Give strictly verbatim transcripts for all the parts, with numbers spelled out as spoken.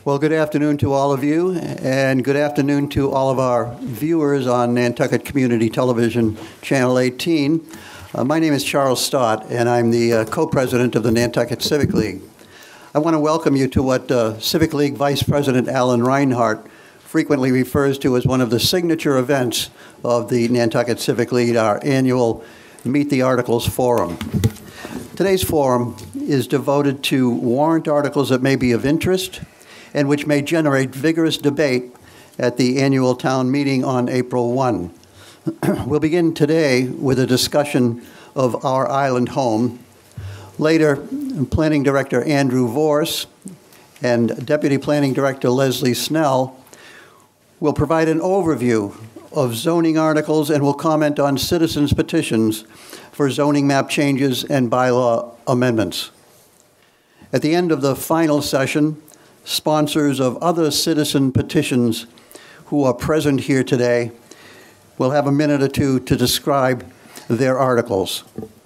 Well, good afternoon to all of you, and good afternoon to all of our viewers on Nantucket Community Television, Channel eighteen. Uh, my name is Charles Stott, and I'm the uh, co-president of the Nantucket Civic League. I want to welcome you to what uh, Civic League Vice President Alan Reinhart frequently refers to as one of the signature events of the Nantucket Civic League, our annual Meet the Articles Forum. Today's forum is devoted to warrant articles that may be of interest and which may generate vigorous debate at the annual town meeting on April first. We'll begin today with a discussion of Our Island Home. Later, Planning Director Andrew Vorse and Deputy Planning Director Leslie Snell will provide an overview of zoning articles and will comment on citizens' petitions for zoning map changes and bylaw amendments. At the end of the final session, sponsors of other citizen petitions who are present here today will have a minute or two to describe their articles.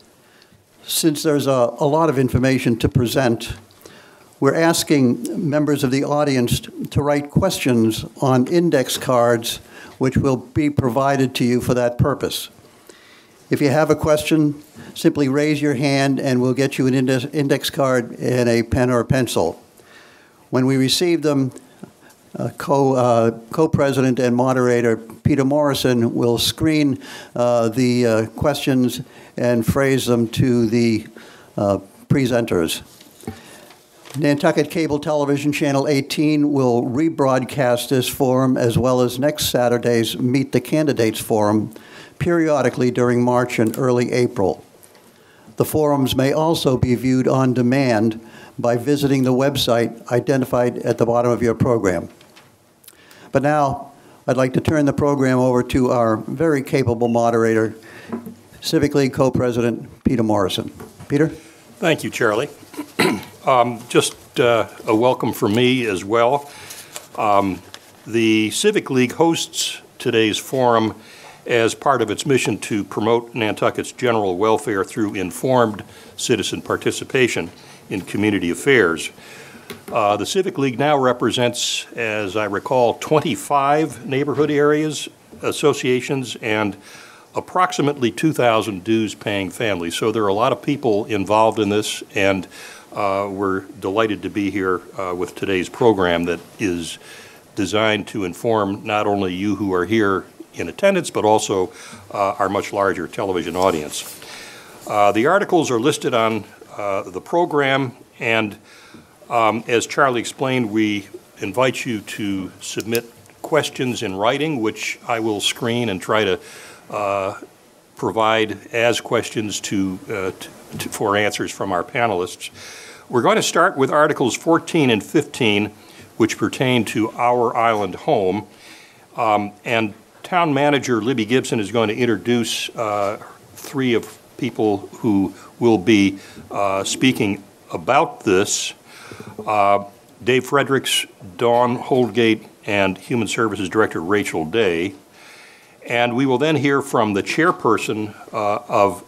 Since there's a, a lot of information to present, we're asking members of the audience to write questions on index cards which will be provided to you for that purpose. If you have a question, simply raise your hand and we'll get you an index, index card and a pen or a pencil. When we receive them, uh, co, uh, co-president and moderator Peter Morrison will screen uh, the uh, questions and phrase them to the uh, presenters. Nantucket Cable Television Channel eighteen will rebroadcast this forum as well as next Saturday's Meet the Candidates Forum periodically during March and early April. The forums may also be viewed on demand by visiting the website identified at the bottom of your program. But now, I'd like to turn the program over to our very capable moderator, Civic League co-president Peter Morrison. Peter? Thank you, Charlie. um, just uh, a welcome from me as well. Um, the Civic League hosts today's forum as part of its mission to promote Nantucket's general welfare through informed citizen participation in community affairs. Uh, the Civic League now represents, as I recall, twenty-five neighborhood areas, associations, and approximately two thousand dues-paying families. So there are a lot of people involved in this, and uh, we're delighted to be here uh, with today's program that is designed to inform not only you who are here in attendance, but also uh, our much larger television audience. Uh, the articles are listed on uh, the program, and um, as Charlie explained, we invite you to submit questions in writing, which I will screen and try to Uh, provide as questions to, uh, to, for answers from our panelists. We're going to start with Articles fourteen and fifteen, which pertain to Our Island Home. Um, and Town Manager Libby Gibson is going to introduce uh, three of people who will be uh, speaking about this. Uh, Dave Fredericks, Dawn Holdgate, and Human Services Director Rachel Day. And we will then hear from the chairperson uh, of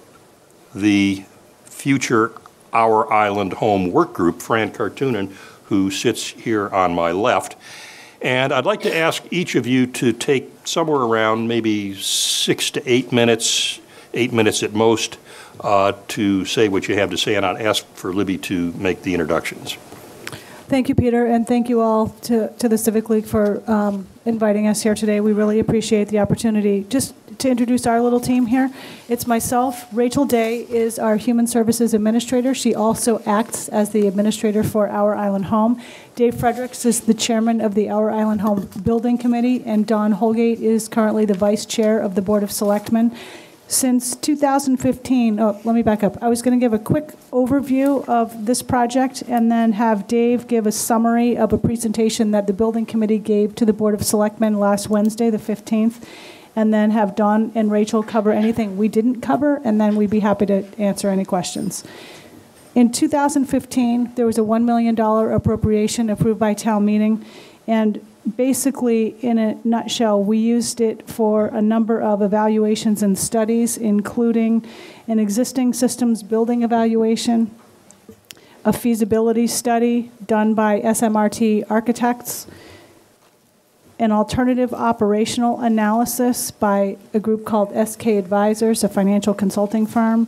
the future Our Island Home Work Group, Fran Kartunen, who sits here on my left. And I'd like to ask each of you to take somewhere around maybe six to eight minutes, eight minutes at most, uh, to say what you have to say, and I'll ask for Libby to make the introductions. Thank you, Peter, and thank you all to, to the Civic League for um, inviting us here today. We really appreciate the opportunity. Just to introduce our little team here, it's myself. Rachel Day is our Human Services Administrator. She also acts as the administrator for Our Island Home. Dave Fredericks is the chairman of the Our Island Home Building Committee, and Dawn Holgate is currently the vice chair of the Board of Selectmen. Since two thousand fifteen, oh, let me back up. I was going to give a quick overview of this project and then have Dave give a summary of a presentation that the Building Committee gave to the Board of Selectmen last Wednesday, the fifteenth, and then have Dawn and Rachel cover anything we didn't cover, and then we'd be happy to answer any questions. In two thousand fifteen, there was a one million dollars appropriation approved by town meeting, and basically, in a nutshell, we used it for a number of evaluations and studies, including an existing systems building evaluation, a feasibility study done by S M R T Architects, an alternative operational analysis by a group called S K Advisors, a financial consulting firm,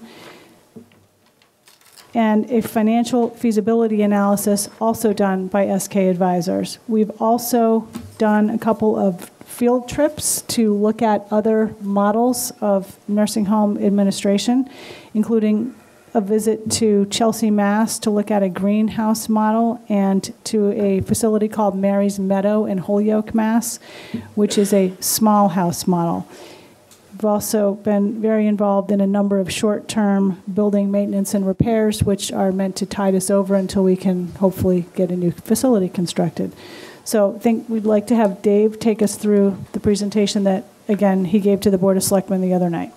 and a financial feasibility analysis also done by S K Advisors. We've also done a couple of field trips to look at other models of nursing home administration, including a visit to Chelsea, Mass. To look at a greenhouse model, and to a facility called Mary's Meadow in Holyoke, Mass., which is a small house model. We've also been very involved in a number of short-term building maintenance and repairs, which are meant to tide us over until we can hopefully get a new facility constructed. So I think we'd like to have Dave take us through the presentation that, again, he gave to the Board of Selectmen the other night.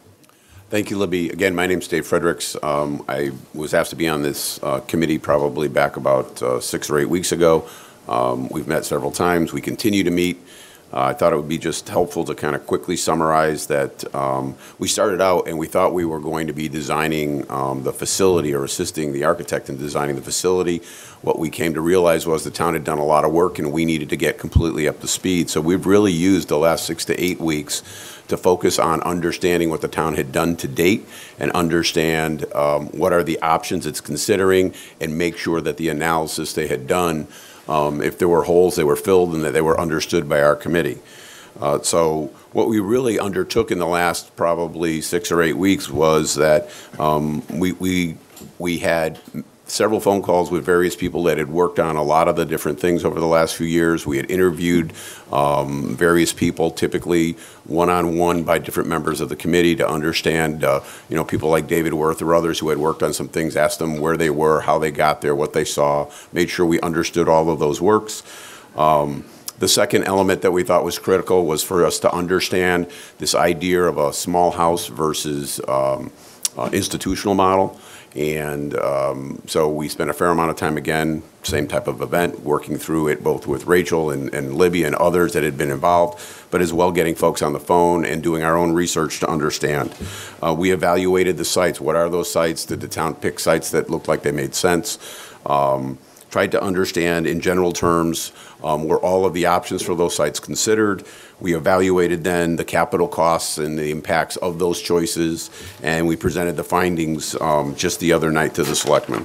Thank you, Libby. Again, my name's Dave Fredericks. Um, I was asked to be on this uh, committee probably back about uh, six or eight weeks ago. Um, we've met several times. We continue to meet. Uh, I thought it would be just helpful to kind of quickly summarize that um, we started out and we thought we were going to be designing um, the facility or assisting the architect in designing the facility. What we came to realize was the town had done a lot of work and we needed to get completely up to speed. So we've really used the last six to eight weeks to focus on understanding what the town had done to date and understand um, what are the options it's considering and make sure that the analysis they had done, um, if there were holes, they were filled and that they were understood by our committee. Uh, so what we really undertook in the last probably six or eight weeks was that um, we, we, we had several phone calls with various people that had worked on a lot of the different things over the last few years. We had interviewed um, various people, typically one-on-one by different members of the committee, to understand, uh, you know, people like David Worth or others who had worked on some things, asked them where they were, how they got there, what they saw, made sure we understood all of those works. Um, The second element that we thought was critical was for us to understand this idea of a small house versus um, uh, institutional model. And um, so we spent a fair amount of time, again, same type of event, working through it both with Rachel and, and Libby and others that had been involved, but as well getting folks on the phone and doing our own research to understand. Uh, we evaluated the sites. What are those sites? Did the town pick sites that looked like they made sense? Um, tried to understand in general terms, um, were all of the options for those sites considered. We evaluated then the capital costs and the impacts of those choices, and we presented the findings um, just the other night to the selectmen.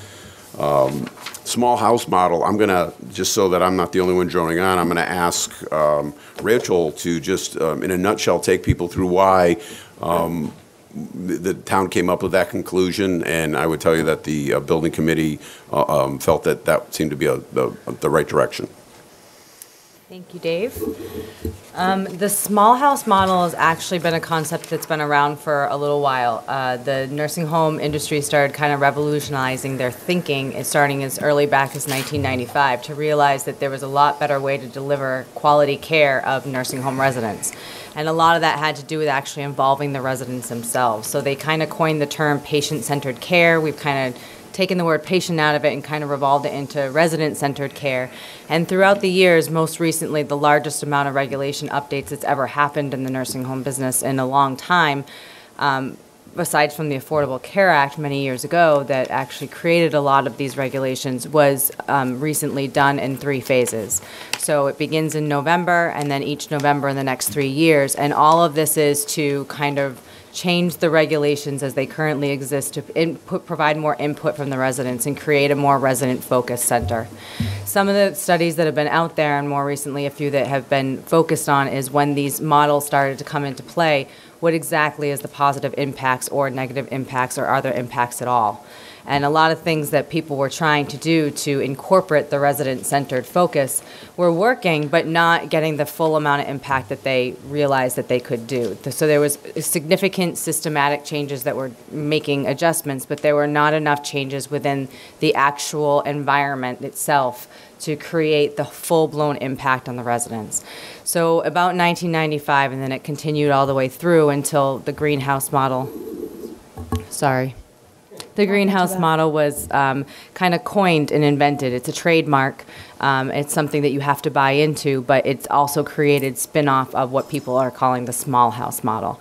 Um, small house model, I'm gonna, just so that I'm not the only one droning on, I'm gonna ask um, Rachel to just, um, in a nutshell, take people through why um, the town came up with that conclusion, and I would tell you that the uh, building committee uh, um, felt that that seemed to be a, the, the right direction. Thank you, Dave. Um, the small house model has actually been a concept that's been around for a little while. Uh, the nursing home industry started kind of revolutionizing their thinking, and starting as early back as nineteen ninety-five, to realize that there was a lot better way to deliver quality care of nursing home residents. And a lot of that had to do with actually involving the residents themselves. So they kind of coined the term patient-centered care. We've kind of taken the word patient out of it and kind of revolved it into resident-centered care. And throughout the years, most recently, the largest amount of regulation updates that's ever happened in the nursing home business in a long time, um, aside from the Affordable Care Act many years ago that actually created a lot of these regulations, was um, recently done in three phases. So it begins in November, and then each November in the next three years. And all of this is to kind of change the regulations as they currently exist to input, provide more input from the residents and create a more resident-focused center. Some of the studies that have been out there, and more recently a few that have been focused on, is when these models started to come into play, what exactly is the positive impacts or negative impacts, or are there impacts at all? And a lot of things that people were trying to do to incorporate the resident-centered focus were working, but not getting the full amount of impact that they realized that they could do. So there was significant systematic changes that were making adjustments, but there were not enough changes within the actual environment itself to create the full-blown impact on the residents. So about nineteen ninety-five, and then it continued all the way through until the greenhouse model, sorry. The greenhouse model was um, kind of coined and invented. It's a trademark. Um, it's something that you have to buy into, but it's also created spin-off of what people are calling the small house model.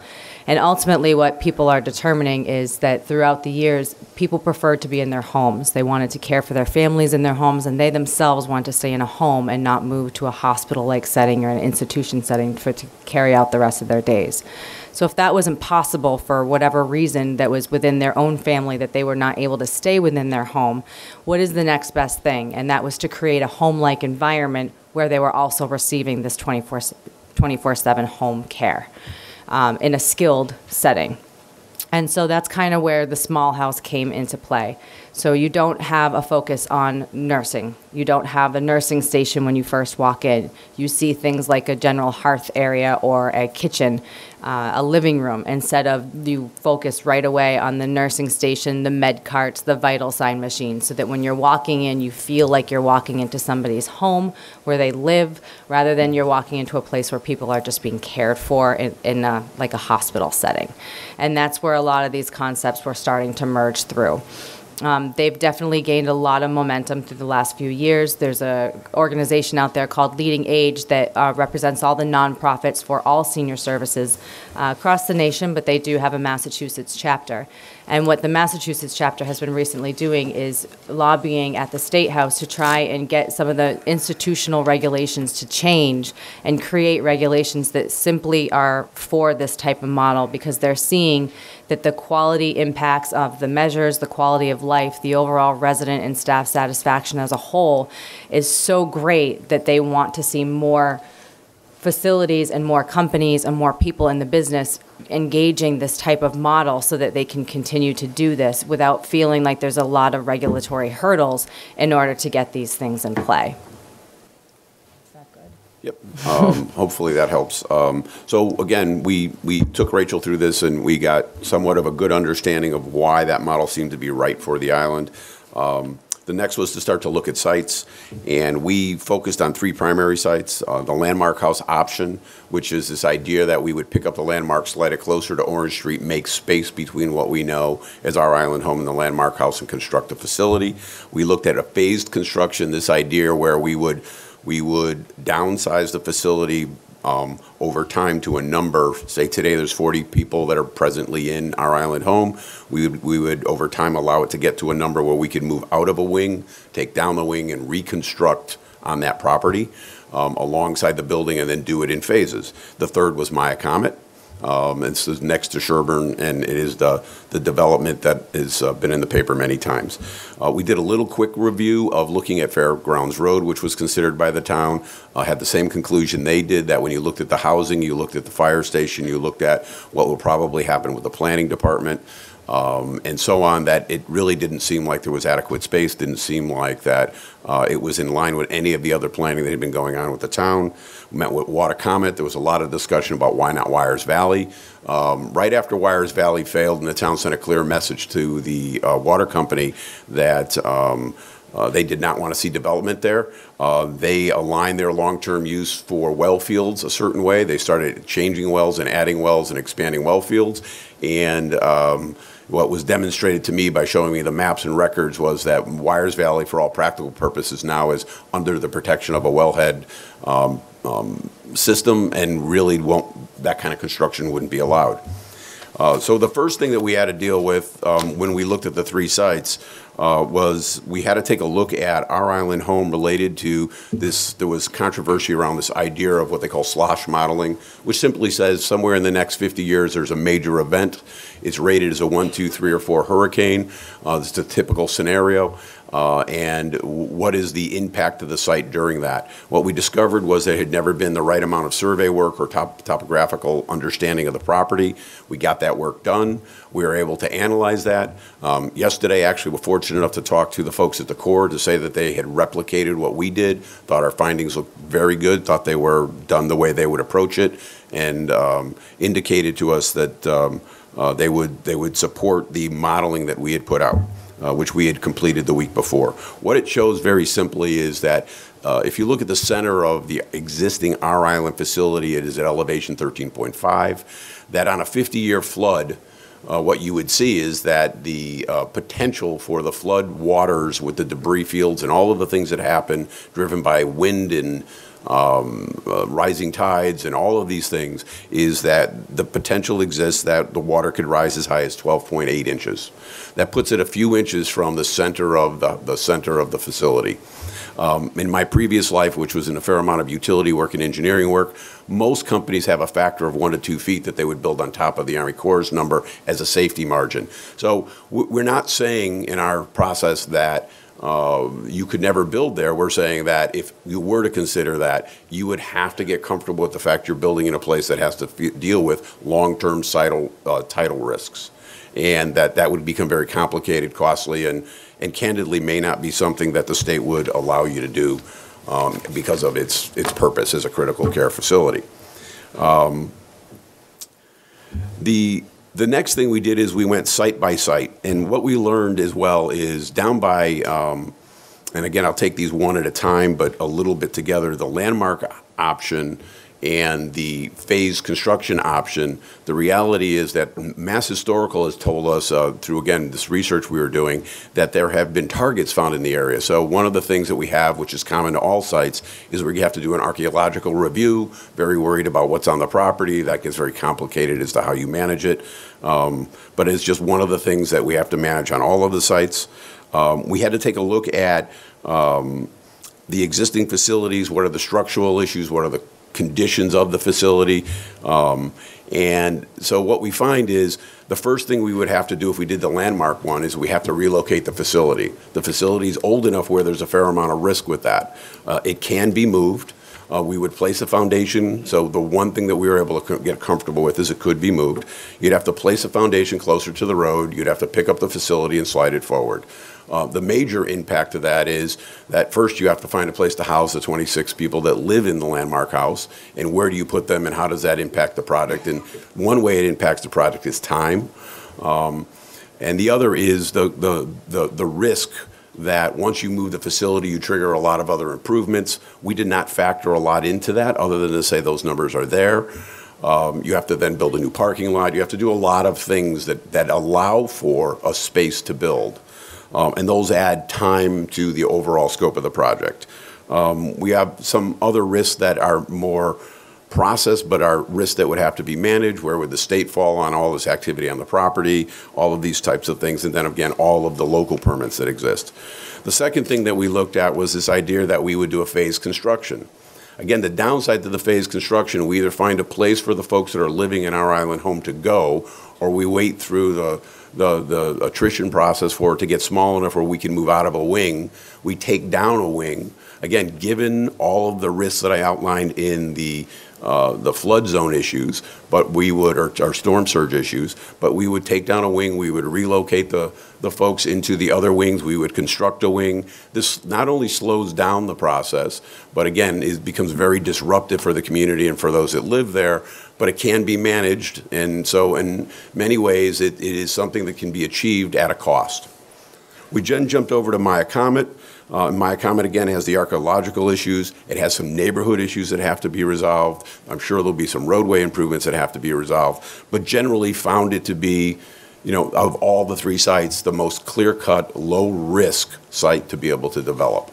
And ultimately, what people are determining is that throughout the years, people preferred to be in their homes. They wanted to care for their families in their homes, and they themselves wanted to stay in a home and not move to a hospital-like setting or an institution setting for to carry out the rest of their days. So if that wasn't possible for whatever reason that was within their own family, that they were not able to stay within their home, what is the next best thing? And that was to create a home-like environment where they were also receiving this twenty-four seven home care um, in a skilled setting. And so that's kind of where the small house came into play. So you don't have a focus on nursing. You don't have a nursing station when you first walk in. You see things like a general hearth area or a kitchen, uh, a living room, instead of you focus right away on the nursing station, the med carts, the vital sign machine, so that when you're walking in, you feel like you're walking into somebody's home where they live, rather than you're walking into a place where people are just being cared for in, in a, like a hospital setting. And that's where a lot of these concepts were starting to merge through. Um, they've definitely gained a lot of momentum through the last few years. There's an organization out there called Leading Age that uh, represents all the nonprofits for all senior services uh, across the nation, but they do have a Massachusetts chapter. And what the Massachusetts chapter has been recently doing is lobbying at the State House to try and get some of the institutional regulations to change and create regulations that simply are for this type of model, because they're seeing that the quality impacts of the measures, the quality of life, the overall resident and staff satisfaction as a whole is so great that they want to see more facilities and more companies and more people in the business engaging this type of model so that they can continue to do this without feeling like there's a lot of regulatory hurdles in order to get these things in play. Is that good? Yep. Um, hopefully that helps. Um, so again, we, we took Rachel through this and we got somewhat of a good understanding of why that model seemed to be right for the island. Um, The next was to start to look at sites, and we focused on three primary sites. Uh, the Landmark House option, which is this idea that we would pick up the Landmark, slide it closer to Orange Street, make space between what we know as our island home and the Landmark House, and construct a facility. We looked at a phased construction, this idea where we would, we would downsize the facility Um, over time to a number. Say today there's forty people that are presently in our island home. We would, we would over time allow it to get to a number where we could move out of a wing, take down the wing, and reconstruct on that property um, alongside the building, and then do it in phases. The third was Maya Comet. Um, it's next to Sherburne, and it is the, the development that has uh, been in the paper many times. Uh, we did a little quick review of looking at Fairgrounds Road, which was considered by the town, uh, had the same conclusion they did, that when you looked at the housing, you looked at the fire station, you looked at what will probably happen with the planning department, um, and so on, that it really didn't seem like there was adequate space, didn't seem like that uh, it was in line with any of the other planning that had been going on with the town. We met with Watercomet. There was a lot of discussion about why not Wires Valley. Um, right after Wires Valley failed, and the town sent a clear message to the uh, water company that um, uh, they did not want to see development there. Uh, they aligned their long-term use for well fields a certain way. They started changing wells and adding wells and expanding well fields. And um, what was demonstrated to me by showing me the maps and records was that Wires Valley, for all practical purposes, now is under the protection of a wellhead um, um, system, and really won't, that kind of construction wouldn't be allowed. Uh, so the first thing that we had to deal with um, when we looked at the three sites uh, was we had to take a look at our island home related to this. There was controversy around this idea of what they call slosh modeling, which simply says somewhere in the next fifty years there's a major event. It's rated as a one, two, three, or four hurricane. Uh, it's a typical scenario. Uh, and what is the impact of the site during that? What we discovered was there had never been the right amount of survey work or top, topographical understanding of the property. We got that work done. We were able to analyze that. Um, yesterday, actually, we're fortunate enough to talk to the folks at the Corps to say that they had replicated what we did, thought our findings looked very good, thought they were done the way they would approach it, and um, indicated to us that um, uh, they would, they would support the modeling that we had put out. Uh, which we had completed the week before. What it shows very simply is that uh, if you look at the center of the existing Our Island facility, it is at elevation thirteen point five, that on a fifty-year flood, uh, what you would see is that the uh, potential for the flood waters with the debris fields and all of the things that happen driven by wind and um, uh, rising tides, and all of these things, is that the potential exists that the water could rise as high as twelve point eight inches. That puts it a few inches from the center of the, the center of the facility. Um, in my previous life, which was in a fair amount of utility work and engineering work, most companies have a factor of one to two feet that they would build on top of the Army Corps' number as a safety margin. So we're not saying in our process that uh, you could never build there. We're saying that if you were to consider that, you would have to get comfortable with the fact you're building in a place that has to f deal with long-term tidal, uh, tidal risks. And that that would become very complicated, costly, and, and candidly may not be something that the state would allow you to do um, because of its, its purpose as a critical care facility. Um, the, the next thing we did is we went site by site. And what we learned as well is down by, um, and again, I'll take these one at a time, but a little bit together, the landmark option and the phased construction option, the reality is that Mass Historical has told us uh, through, again, this research we were doing, that there have been targets found in the area. So one of the things that we have, which is common to all sites, is where you have to do an archaeological review, very worried about what's on the property. That gets very complicated as to how you manage it. Um, but it's just one of the things that we have to manage on all of the sites. Um, we had to take a look at um, the existing facilities. What are the structural issues? What are the conditions of the facility? Um, and so what we find is the first thing we would have to do if we did the landmark one is we have to relocate the facility. The facility is old enough where there's a fair amount of risk with that. Uh, it can be moved. Uh, we would place a foundation. So the one thing that we were able to get comfortable with is it could be moved. You'd have to place a foundation closer to the road. You'd have to pick up the facility and slide it forward. Uh, the major impact of that is that first you have to find a place to house the twenty-six people that live in the landmark house, and where do you put them and how does that impact the product? And one way it impacts the product is time, um, and the other is the, the, the, the risk that once you move the facility, you trigger a lot of other improvements. We did not factor a lot into that other than to say those numbers are there. Um, you have to then build a new parking lot. You have to do a lot of things that, that allow for a space to build. Um, and those add time to the overall scope of the project. Um, we have some other risks that are more process, but are risks that would have to be managed. Where would the state fall on all this activity on the property, all of these types of things, and then again, all of the local permits that exist. The second thing that we looked at was this idea that we would do a phased construction. Again, the downside to the phased construction, we either find a place for the folks that are living in our island home to go, or we wait through the The, the attrition process for it to get small enough where we can move out of a wing. We take down a wing. Again, given all of the risks that I outlined in the uh, the flood zone issues, but we would, or, or storm surge issues, but we would take down a wing, we would relocate the, the folks into the other wings, we would construct a wing. This not only slows down the process, but again, it becomes very disruptive for the community and for those that live there, but it can be managed, and so in many ways, it, it is something that can be achieved at a cost. We then jumped over to Maya Comet. Uh, Maya Comet, again, has the archaeological issues. It has some neighborhood issues that have to be resolved. I'm sure there'll be some roadway improvements that have to be resolved, but generally found it to be, you know, of all the three sites, the most clear-cut, low-risk site to be able to develop.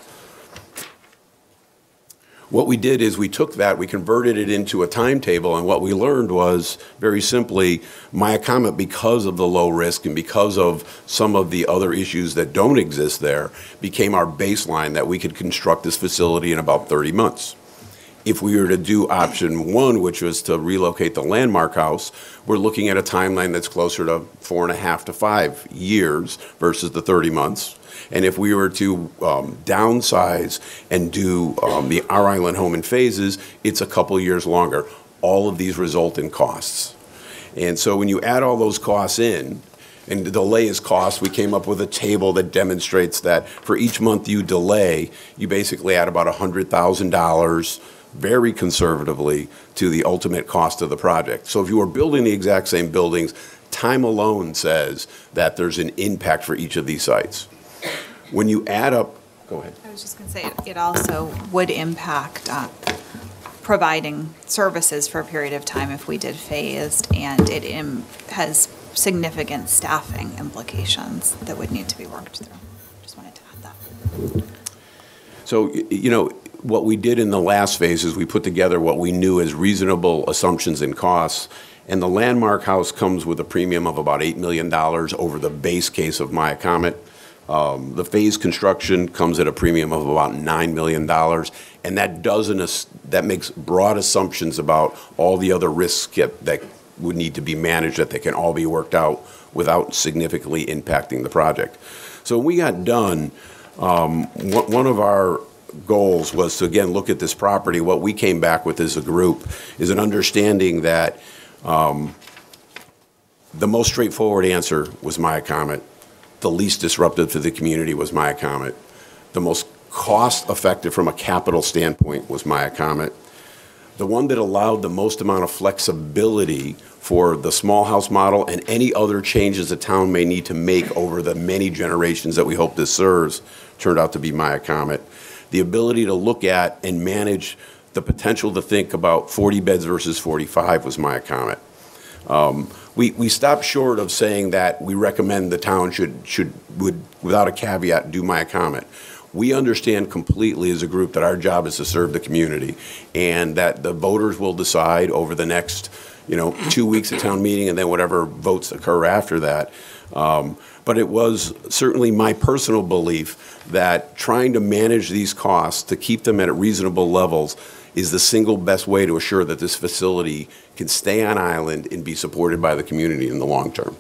What we did is we took that, we converted it into a timetable, and what we learned was, very simply, Maya Comet, because of the low risk and because of some of the other issues that don't exist there, became our baseline that we could construct this facility in about thirty months. If we were to do option one, which was to relocate the landmark house, we're looking at a timeline that's closer to four and a half to five years versus the thirty months. And if we were to um, downsize and do um, the Our Island home in phases, it's a couple years longer. All of these result in costs. And so when you add all those costs in, and the delay is cost, we came up with a table that demonstrates that for each month you delay, you basically add about one hundred thousand dollars very conservatively to the ultimate cost of the project. So if you are building the exact same buildings, time alone says that there's an impact for each of these sites. When you add up, go ahead. I was just going to say, it- it also would impact uh, providing services for a period of time if we did phased, and it im- has significant staffing implications that would need to be worked through. Just wanted to add that. So, y- you know, what we did in the last phase is we put together what we knew as reasonable assumptions and costs. And the Landmark House comes with a premium of about eight million dollars over the base case of Maya Comet. Um, the phase construction comes at a premium of about nine million dollars, and that doesn't, that makes broad assumptions about all the other risks that, that would need to be managed, that they can all be worked out without significantly impacting the project. So when we got done, um, one of our goals was to, again, look at this property. What we came back with as a group is an understanding that um, the most straightforward answer was Maya Comet. The least disruptive to the community was Maya Comet. The most cost-effective from a capital standpoint was Maya Comet. The one that allowed the most amount of flexibility for the small house model and any other changes the town may need to make over the many generations that we hope this serves turned out to be Maya Comet. The ability to look at and manage the potential to think about forty beds versus forty-five was Maya Comet. Um, we, we stopped short of saying that we recommend the town should, should would, without a caveat, do Maya Comet. We understand completely as a group that our job is to serve the community, and that the voters will decide over the next, you know, two weeks at town meeting and then whatever votes occur after that. Um, but it was certainly my personal belief that trying to manage these costs to keep them at reasonable levels is the single best way to assure that this facility can stay on island and be supported by the community in the long term.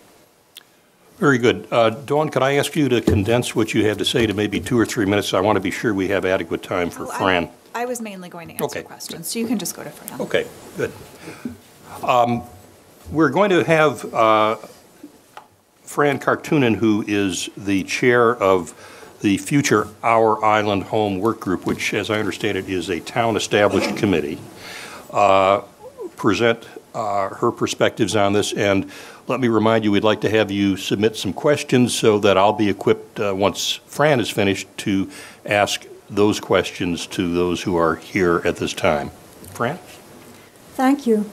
Very good. Uh, Dawn, could I ask you to condense what you had to say to maybe two or three minutes? I want to be sure we have adequate time for Oh, Fran. I, I was mainly going to answer Okay. questions, so you can just go to Fran. Okay, good. Um, we're going to have uh, Fran Kartunen, who is the chair of the Future Our Island Home Work Group, which, as I understand it, is a town-established committee, uh, present uh, her perspectives on this. And let me remind you, we'd like to have you submit some questions so that I'll be equipped, uh, once Fran is finished, to ask those questions to those who are here at this time. Fran? Thank you.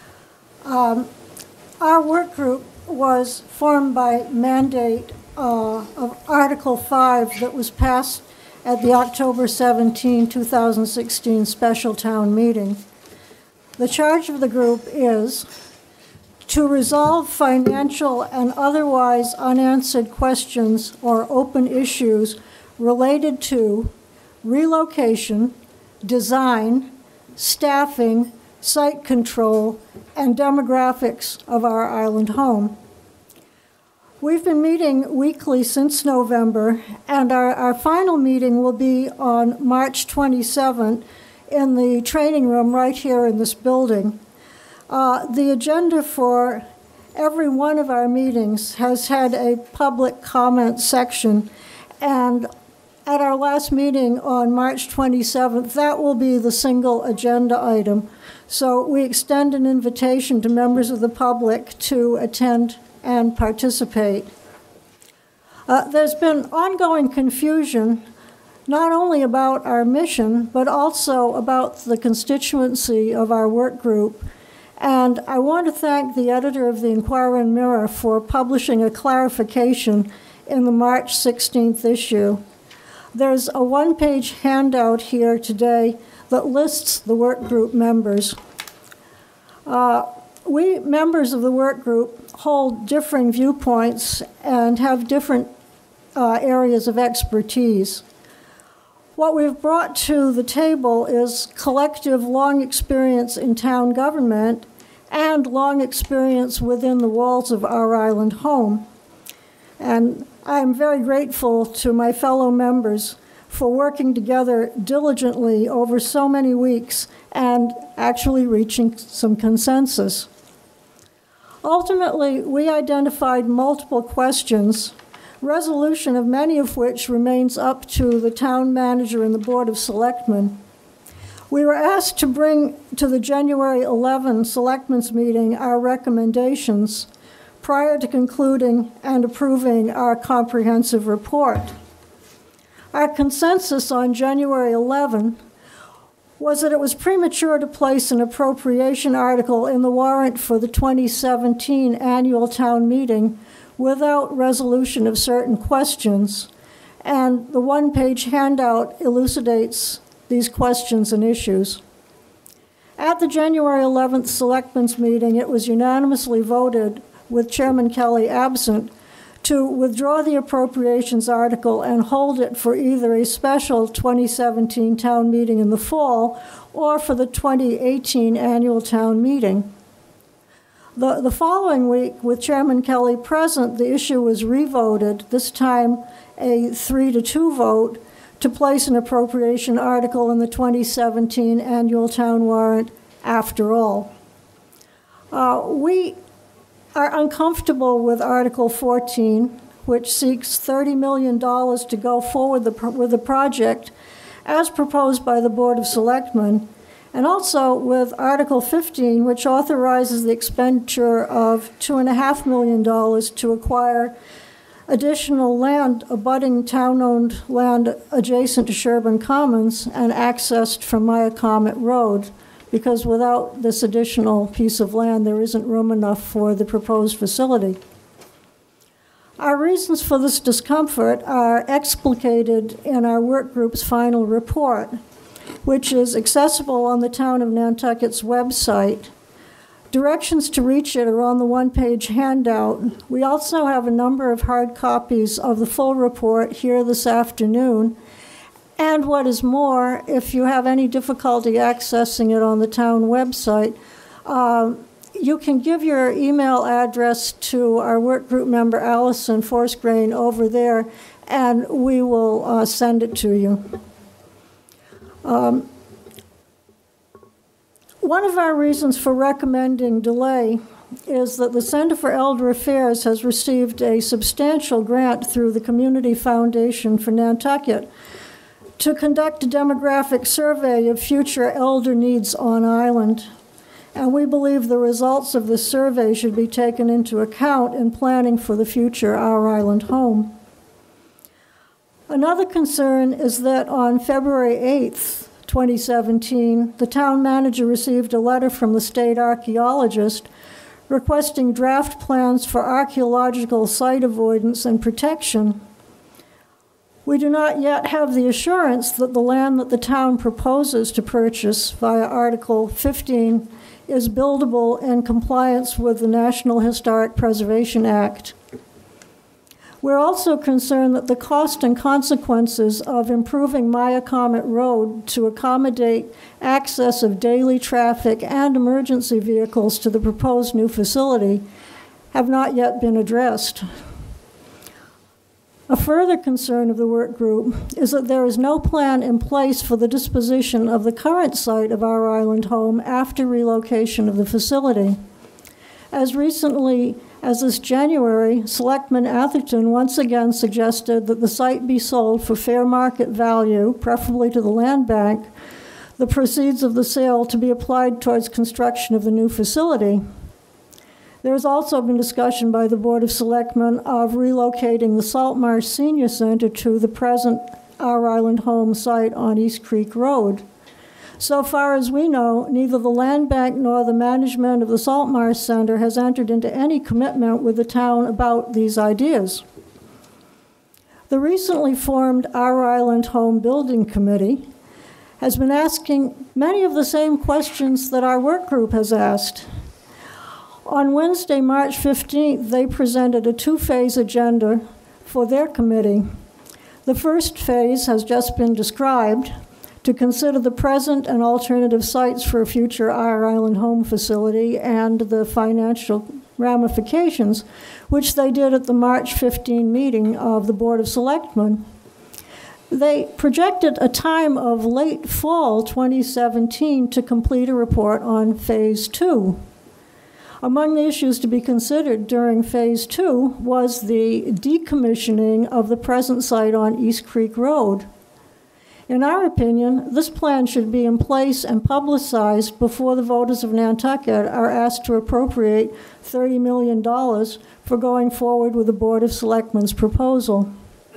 Um, our work group was formed by mandate uh, of Article five that was passed at the October seventeenth, two thousand sixteen special town meeting. The charge of the group is to resolve financial and otherwise unanswered questions or open issues related to relocation, design, staffing, site control, and demographics of our island home. We've been meeting weekly since November, and our, our final meeting will be on March twenty-seventh in the training room right here in this building. Uh, the agenda for every one of our meetings has had a public comment section, and at our last meeting on March twenty-seventh, that will be the single agenda item. So we extend an invitation to members of the public to attend and participate. Uh, there's been ongoing confusion, not only about our mission, but also about the constituency of our work group. And I want to thank the editor of the Inquirer and Mirror for publishing a clarification in the March sixteenth issue. There's a one-page handout here today that lists the work group members. Uh, we members of the work group hold differing viewpoints and have different uh, areas of expertise. What we've brought to the table is collective long experience in town government and long experience within the walls of our island home. And I'm very grateful to my fellow members for working together diligently over so many weeks and actually reaching some consensus. Ultimately, we identified multiple questions, resolution of many of which remains up to the town manager and the Board of Selectmen. We were asked to bring to the January eleventh Selectmen's meeting our recommendations prior to concluding and approving our comprehensive report. Our consensus on January eleventh was that it was premature to place an appropriation article in the warrant for the twenty seventeen annual town meeting without resolution of certain questions, and the one-page handout elucidates these questions and issues. At the January eleventh Selectmen's meeting, it was unanimously voted, with Chairman Kelly absent, to withdraw the appropriations article and hold it for either a special twenty seventeen town meeting in the fall or for the twenty eighteen annual town meeting. The, the following week, with Chairman Kelly present, the issue was revoted, this time a three to two vote, to place an appropriation article in the twenty seventeen annual town warrant after all. Uh, we are uncomfortable with Article fourteen, which seeks thirty million dollars to go forward the, with the project as proposed by the Board of Selectmen, and also with Article fifteen, which authorizes the expenditure of two point five million dollars to acquire additional land abutting town-owned land adjacent to Sherburne Commons and accessed from Myacomet Road, because without this additional piece of land, there isn't room enough for the proposed facility. Our reasons for this discomfort are explicated in our work group's final report, which is accessible on the Town of Nantucket's website. Directions to reach it are on the one-page handout. We also have a number of hard copies of the full report here this afternoon. And what is more, if you have any difficulty accessing it on the town website, uh, you can give your email address to our work group member, Allison Forsgrain, over there, and we will uh, send it to you. Um, One of our reasons for recommending delay is that the Center for Elder Affairs has received a substantial grant through the Community Foundation for Nantucket to conduct a demographic survey of future elder needs on island. And we believe the results of this survey should be taken into account in planning for the future Our Island Home. Another concern is that on February eighth, twenty seventeen, the town manager received a letter from the state archaeologist requesting draft plans for archaeological site avoidance and protection. We do not yet have the assurance that the land that the town proposes to purchase via Article fifteen is buildable in compliance with the National Historic Preservation Act. We're also concerned that the cost and consequences of improving Myacomet Road to accommodate access of daily traffic and emergency vehicles to the proposed new facility have not yet been addressed. A further concern of the work group is that there is no plan in place for the disposition of the current site of Our Island Home after relocation of the facility. As recently as this January, Selectman Atherton once again suggested that the site be sold for fair market value, preferably to the land bank, the proceeds of the sale to be applied towards construction of the new facility. There has also been discussion by the Board of Selectmen of relocating the Saltmarsh Senior Center to the present Our Island Home site on East Creek Road. So far as we know, neither the land bank nor the management of the Saltmarsh Center has entered into any commitment with the town about these ideas. The recently formed Our Island Home Building Committee has been asking many of the same questions that our work group has asked. On Wednesday, March fifteenth, they presented a two-phase agenda for their committee. The first phase has just been described, to consider the present and alternative sites for a future Our Island Home facility and the financial ramifications, which they did at the March fifteenth meeting of the Board of Selectmen. They projected a time of late fall twenty seventeen to complete a report on phase two. Among the issues to be considered during phase two was the decommissioning of the present site on East Creek Road. In our opinion, this plan should be in place and publicized before the voters of Nantucket are asked to appropriate thirty million dollars for going forward with the Board of Selectmen's proposal.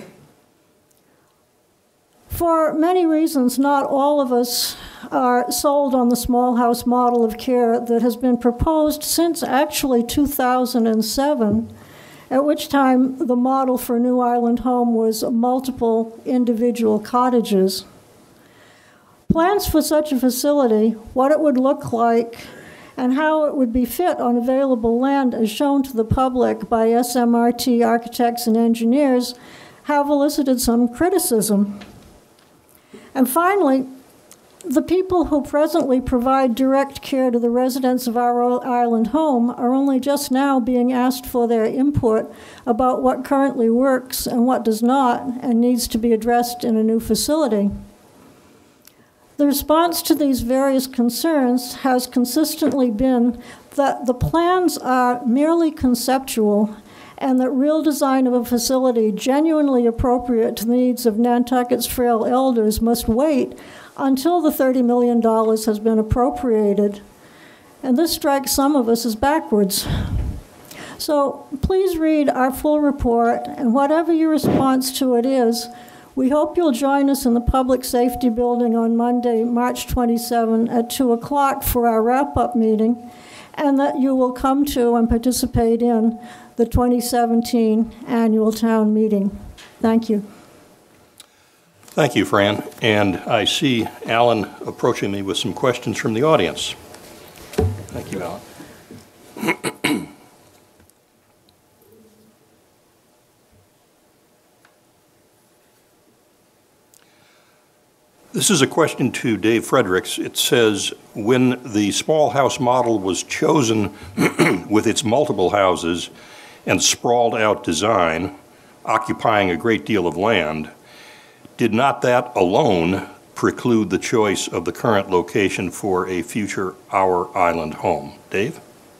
For many reasons, not all of us are sold on the small house model of care that has been proposed since actually two thousand seven, at which time the model for New Island Home was multiple individual cottages. Plans for such a facility, what it would look like, and how it would be fit on available land as shown to the public by S M R T architects and engineers have elicited some criticism. And finally, the people who presently provide direct care to the residents of our island home are only just now being asked for their input about what currently works and what does not and needs to be addressed in a new facility. The response to these various concerns has consistently been that the plans are merely conceptual and that real design of a facility genuinely appropriate to the needs of Nantucket's frail elders must wait until the thirty million dollars has been appropriated. And this strikes some of us as backwards. So please read our full report, and whatever your response to it is, we hope you'll join us in the Public Safety Building on Monday, March twenty-seventh at two o'clock for our wrap-up meeting, and that you will come to and participate in the twenty seventeen annual town meeting. Thank you. Thank you, Fran. And I see Alan approaching me with some questions from the audience. Thank you, Alan. This is a question to Dave Fredericks. It says, when the small house model was chosen with its multiple houses and sprawled out design, occupying a great deal of land, did not that alone preclude the choice of the current location for a future Our Island home? Dave?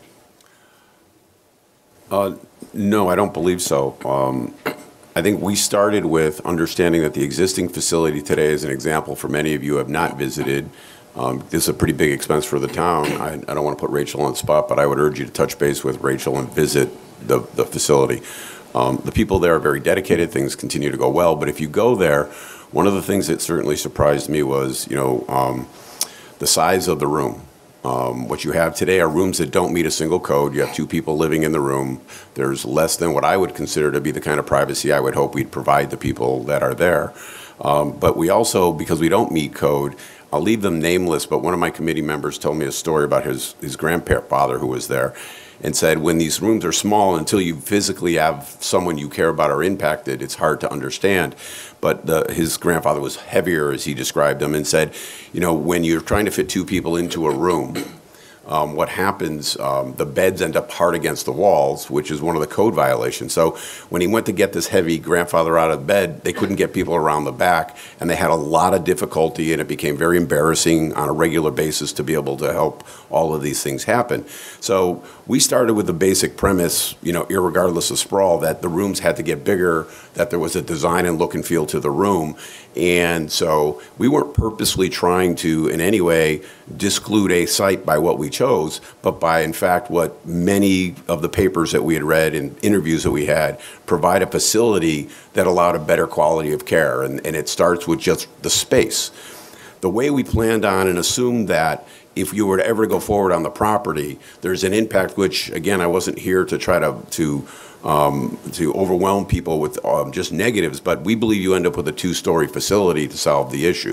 Uh, no, I don't believe so. Um, I think we started with understanding that the existing facility today is an example for many of you who have not visited. Um, this is a pretty big expense for the town. I, I don't want to put Rachel on the spot, but I would urge you to touch base with Rachel and visit the, the facility. Um, the people there are very dedicated. Things continue to go well. But if you go there, one of the things that certainly surprised me was, you know, um, the size of the room. Um, what you have today are rooms that don't meet a single code. You have two people living in the room. There's less than what I would consider to be the kind of privacy I would hope we'd provide the people that are there. Um, but we also, because we don't meet code, I'll leave them nameless, but one of my committee members told me a story about his, his grandfather who was there, and said when these rooms are small, until you physically have someone you care about or impacted, it's hard to understand. But the, his grandfather was heavier, as he described them, and said, you know, when you're trying to fit two people into a room, um, what happens, um, the beds end up hard against the walls, which is one of the code violations. So when he went to get this heavy grandfather out of bed, they couldn't get people around the back, and they had a lot of difficulty, and it became very embarrassing on a regular basis to be able to help all of these things happen. So we started with the basic premise, you know, irregardless of sprawl, that the rooms had to get bigger, that there was a design and look and feel to the room. And so we weren't purposely trying to, in any way, disclude a site by what we chose, but by, in fact, what many of the papers that we had read and interviews that we had provide a facility that allowed a better quality of care. And, and it starts with just the space. The way we planned on and assumed that if you were to ever go forward on the property, there's an impact which, again, I wasn't here to try to, to Um, to overwhelm people with um, just negatives, but we believe you end up with a two-story facility to solve the issue.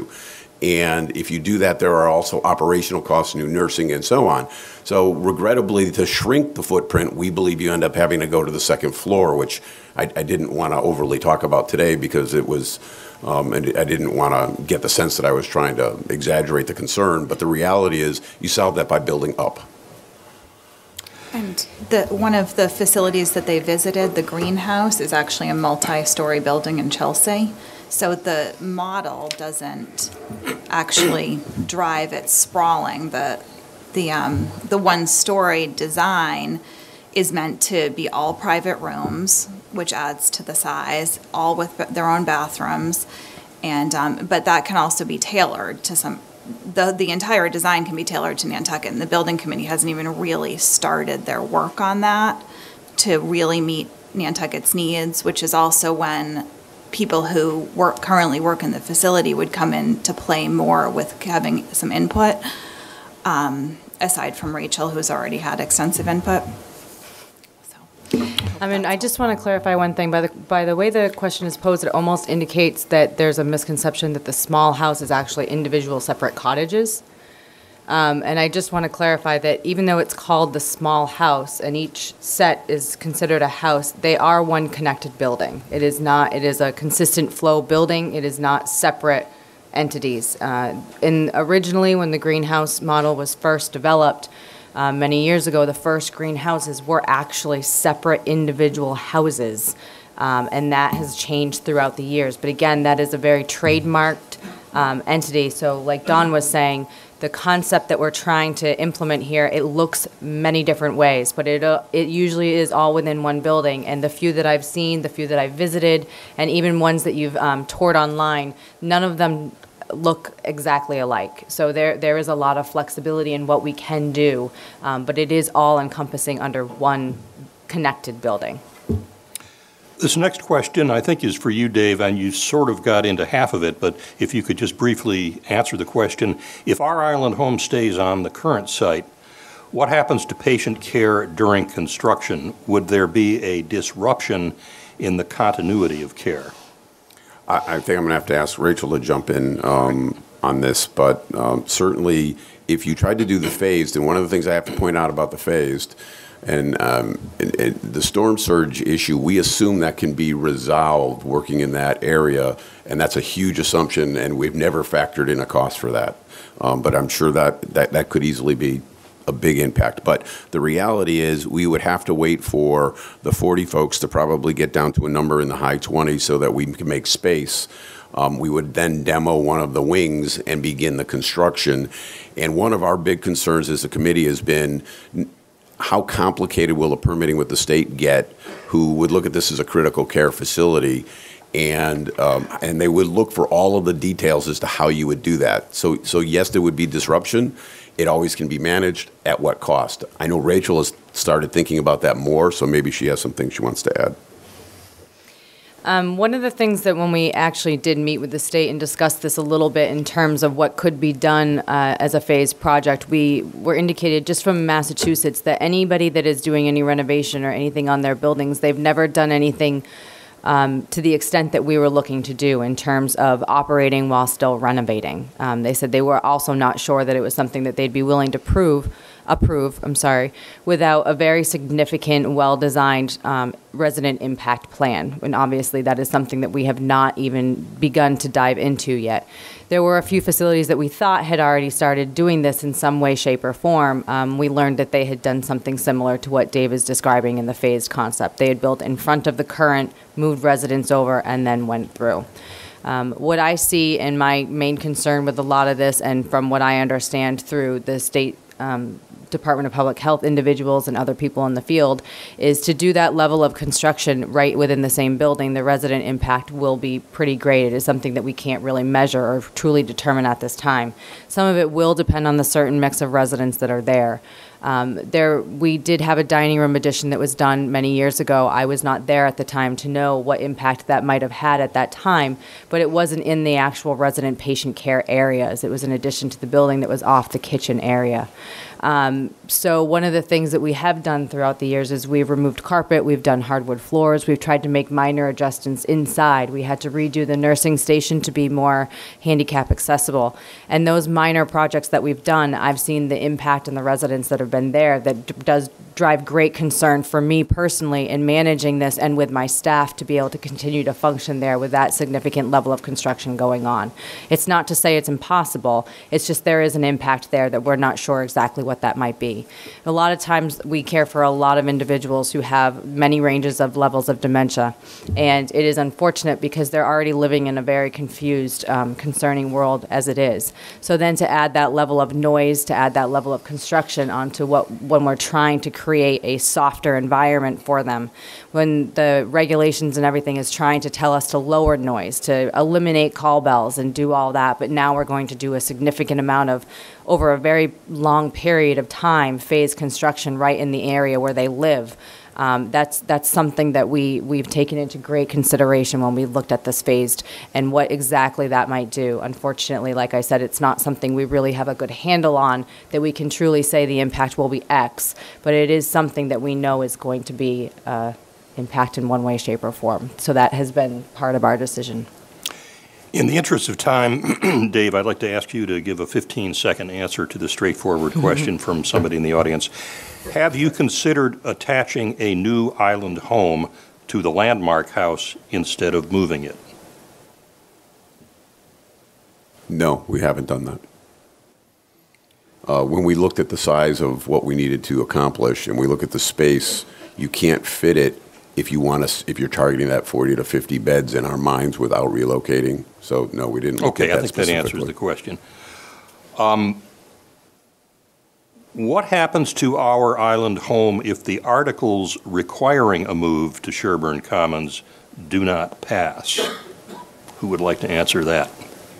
And if you do that, there are also operational costs, new nursing, and so on. So regrettably, to shrink the footprint, we believe you end up having to go to the second floor, which I, I didn't want to overly talk about today because it was, um, and I didn't want to get the sense that I was trying to exaggerate the concern. But the reality is you solve that by building up. And the, one of the facilities that they visited, the greenhouse, is actually a multi-story building in Chelsea. So the model doesn't actually drive it sprawling. The, the, um, the one-story design is meant to be all private rooms, which adds to the size, all with their own bathrooms. And, um, but that can also be tailored to some The, the entire design can be tailored to Nantucket, and the building committee hasn't even really started their work on that to really meet Nantucket's needs, which is also when people who work currently work in the facility would come in to play more with having some input, um, aside from Rachel, who's already had extensive input. So. I mean, I just want to clarify one thing. By the, by the way the question is posed, it almost indicates that there's a misconception that the small house is actually individual separate cottages. Um, and I just want to clarify that even though it's called the small house and each set is considered a house, they are one connected building. It is not, it is a consistent flow building. It is not separate entities. Uh, in originally, when the greenhouse model was first developed, Uh, many years ago, the first greenhouses were actually separate individual houses, um, and that has changed throughout the years. But again, that is a very trademarked um, entity. So like Don was saying, the concept that we're trying to implement here, it looks many different ways, but it, uh, it usually is all within one building. And the few that I've seen, the few that I've visited, and even ones that you've um, toured online, none of them look exactly alike. So there there is a lot of flexibility in what we can do, um, but it is all encompassing under one connected building. This next question, I think, is for you, Dave, and you sort of got into half of it, but if you could just briefly answer the question. If our Island home stays on the current site, what happens to patient care during construction? Would there be a disruption in the continuity of care? I, I think I'm going to have to ask Rachel to jump in um, on this, but um, certainly if you tried to do the phased, and one of the things I have to point out about the phased, and, um, and, and the storm surge issue, we assume that can be resolved working in that area, and that's a huge assumption, and we've never factored in a cost for that. Um, but I'm sure that, that that could easily be a big impact. But the reality is we would have to wait for the forty folks to probably get down to a number in the high twenties so that we can make space. Um, we would then demo one of the wings and begin the construction. And one of our big concerns as a committee has been how complicated will the permitting with the state get, who would look at this as a critical care facility. And um, and they would look for all of the details as to how you would do that. So so yes, there would be disruption. It always can be managed. At what cost? I know Rachel has started thinking about that more, so maybe she has some things she wants to add. Um, one of the things that when we actually did meet with the state and discuss this a little bit in terms of what could be done uh, as a phased project, we were indicated just from Massachusetts that anybody that is doing any renovation or anything on their buildings, they've never done anything Um, to the extent that we were looking to do in terms of operating while still renovating. Um, they said they were also not sure that it was something that they'd be willing to prove, approve, I'm sorry, without a very significant, well-designed um, resident impact plan. And obviously that is something that we have not even begun to dive into yet. There were a few facilities that we thought had already started doing this in some way, shape, or form. Um, we learned that they had done something similar to what Dave is describing in the phased concept. They had built in front of the current, moved residents over, and then went through. Um, what I see and my main concern with a lot of this, and from what I understand through the state um, Department of Public Health individuals and other people in the field, is to do that level of construction right within the same building, the resident impact will be pretty great. It is something that we can't really measure or truly determine at this time. Some of it will depend on the certain mix of residents that are there. Um, there, we did have a dining room addition that was done many years ago. I was not there at the time to know what impact that might have had at that time, but it wasn't in the actual resident patient care areas. It was an addition to the building that was off the kitchen area. Um, so one of the things that we have done throughout the years is we've removed carpet, we've done hardwood floors, we've tried to make minor adjustments inside. We had to redo the nursing station to be more handicap accessible. And those minor projects that we've done, I've seen the impact on the residents that have been there that d- does drive great concern for me personally in managing this and with my staff to be able to continue to function there with that significant level of construction going on. It's not to say it's impossible, it's just there is an impact there that we're not sure exactly what that might be. A lot of times we care for a lot of individuals who have many ranges of levels of dementia, and it is unfortunate because they're already living in a very confused, um, concerning world as it is. So then to add that level of noise, to add that level of construction onto what when we're trying to create a softer environment for them, when the regulations and everything is trying to tell us to lower noise, to eliminate call bells and do all that, but now we're going to do a significant amount of, over a very long period of time, phase construction right in the area where they live. Um, that's that's something that we, we've taken into great consideration when we looked at this phased and what exactly that might do. Unfortunately, like I said, it's not something we really have a good handle on that we can truly say the impact will be X, but it is something that we know is going to be uh, impact in one way, shape, or form. So that has been part of our decision. In the interest of time, Dave, I'd like to ask you to give a fifteen-second answer to the straightforward question from somebody in the audience. Have you considered attaching a new island home to the landmark house instead of moving it? No, we haven't done that. Uh, when we looked at the size of what we needed to accomplish, and we look at the space, you can't fit it if you want to, if you're targeting that forty to fifty beds in our minds without relocating. So no, we didn't. look Okay, at I think that answers specifically. the question. Um, what happens to our island home if the articles requiring a move to Sherburne Commons do not pass? Who would like to answer that?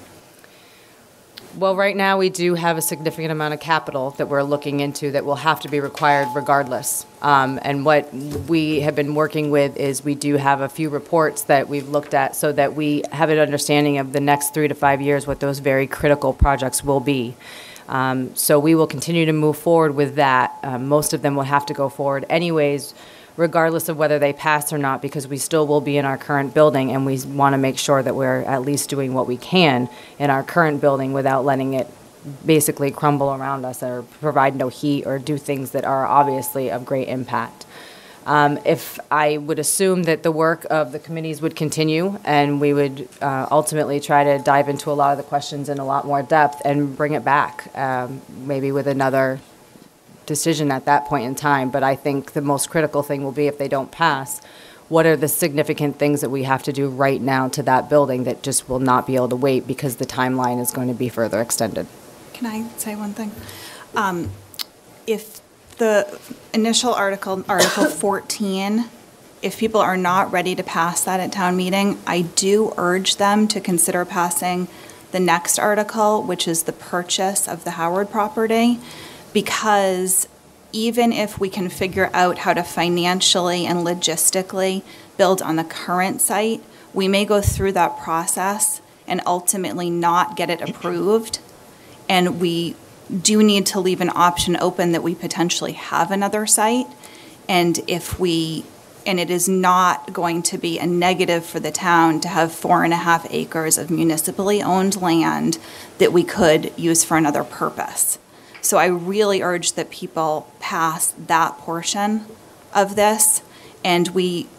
Well, right now, we do have a significant amount of capital that we're looking into that will have to be required regardless. Um, and what we have been working with is we do have a few reports that we've looked at so that we have an understanding of the next three to five years, what those very critical projects will be. Um, so we will continue to move forward with that. Um, most of them will have to go forward anyways, regardless of whether they pass or not, because we still will be in our current building, and we want to make sure that we're at least doing what we can in our current building without letting it basically crumble around us or provide no heat or do things that are obviously of great impact. Um, if I would assume that the work of the committees would continue, and we would uh, ultimately try to dive into a lot of the questions in a lot more depth and bring it back, um, maybe with another decision at that point in time. But I think the most critical thing will be, if they don't pass, what are the significant things that we have to do right now to that building that just will not be able to wait because the timeline is going to be further extended. Can I say one thing? Um, if the initial article, Article fourteen, if people are not ready to pass that at town meeting, I do urge them to consider passing the next article, which is the purchase of the Howard property, because even if we can figure out how to financially and logistically build on the current site, we may go through that process and ultimately not get it approved. And we do need to leave an option open that we potentially have another site. And if we, and it is not going to be a negative for the town to have four and a half acres of municipally owned land that we could use for another purpose. So I really urge that people pass that portion of this, and we,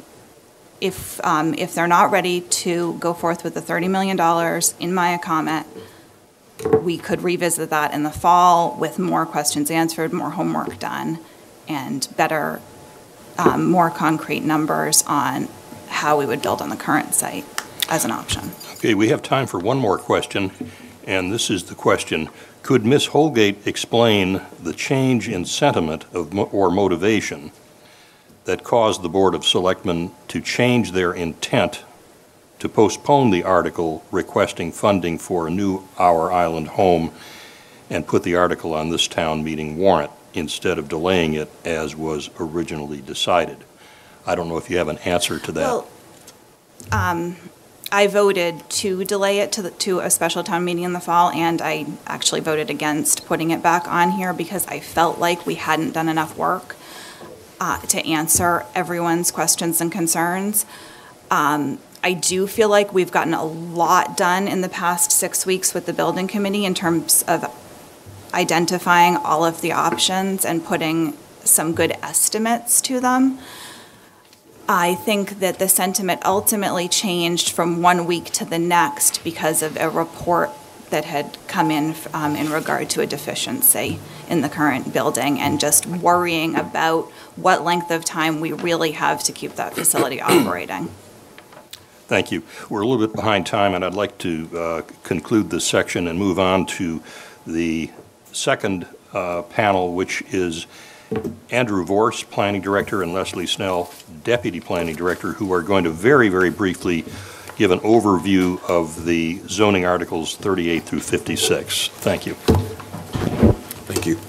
if um, if they're not ready to go forth with the thirty million dollars in my comment, we could revisit that in the fall with more questions answered, more homework done, and better, um, more concrete numbers on how we would build on the current site as an option. Okay, we have time for one more question, and this is the question. Could Miz Holgate explain the change in sentiment of mo- or motivation that caused the Board of Selectmen to change their intent to postpone the article requesting funding for a new Our Island home and put the article on this town meeting warrant instead of delaying it as was originally decided? I don't know if you have an answer to that. Well, um, I voted to delay it to the, to a special town meeting in the fall, and I actually voted against putting it back on here because I felt like we hadn't done enough work uh, to answer everyone's questions and concerns. Um, I do feel like we've gotten a lot done in the past six weeks with the building committee in terms of identifying all of the options and putting some good estimates to them. I think that the sentiment ultimately changed from one week to the next because of a report that had come in um, in regard to a deficiency in the current building, and just worrying about what length of time we really have to keep that facility operating. Thank you. We're a little bit behind time, and I'd like to uh, conclude this section and move on to the second uh, panel, which is Andrew Vorse, Planning Director, and Leslie Snell, Deputy Planning Director, who are going to very, very briefly give an overview of the zoning articles thirty-eight through fifty-six. Thank you. Thank you.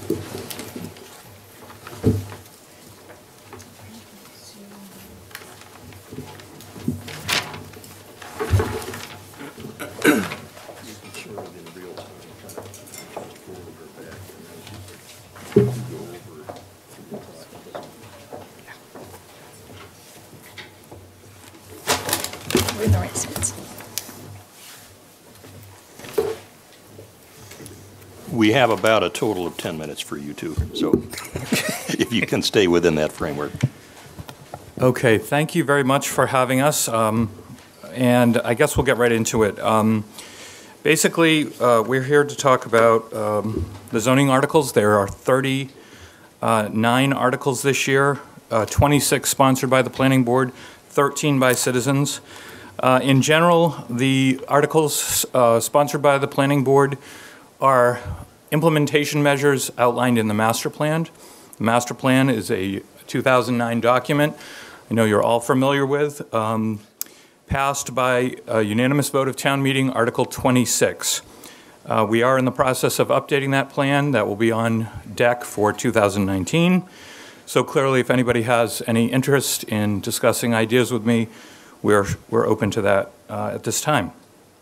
we have about a total of ten minutes for you two, so if you can stay within that framework. Okay, thank you very much for having us, um, and I guess we'll get right into it. Um, basically, uh, we're here to talk about um, the zoning articles. There are thirty-nine articles this year, uh, twenty-six sponsored by the Planning Board, thirteen by citizens. Uh, in general, the articles uh, sponsored by the Planning Board are implementation measures outlined in the master plan. The master plan is a two thousand nine document I know you're all familiar with, um, passed by a unanimous vote of town meeting, Article twenty-six. Uh, we are in the process of updating that plan. That will be on deck for two thousand nineteen. So clearly, if anybody has any interest in discussing ideas with me, we're, we're open to that uh, at this time.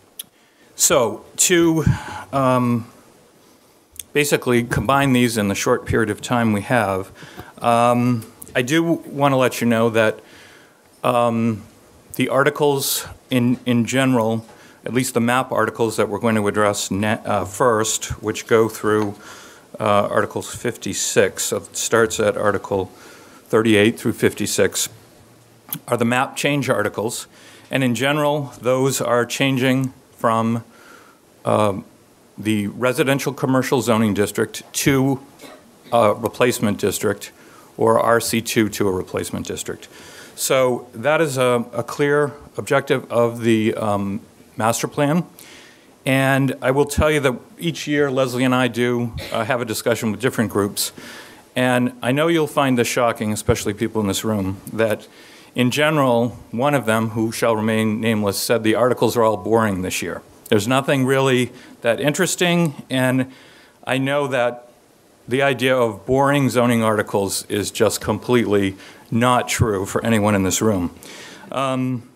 So to um, basically combine these in the short period of time we have, um, I do want to let you know that um, the articles in, in general, at least the map articles that we're going to address net, uh, first, which go through uh, Article fifty-six, so it starts at Article thirty-eight through fifty-six, are the map change articles. And in general, those are changing from uh, the residential commercial zoning district to a replacement district, or R C two to a replacement district. So that is a, a clear objective of the um, master plan. And I will tell you that each year Leslie and I do uh, have a discussion with different groups. And I know you'll find this shocking, especially people in this room, that in general, one of them, who shall remain nameless, said the articles are all boring this year. There's nothing really that interesting, and I know that the idea of boring zoning articles is just completely not true for anyone in this room. Um,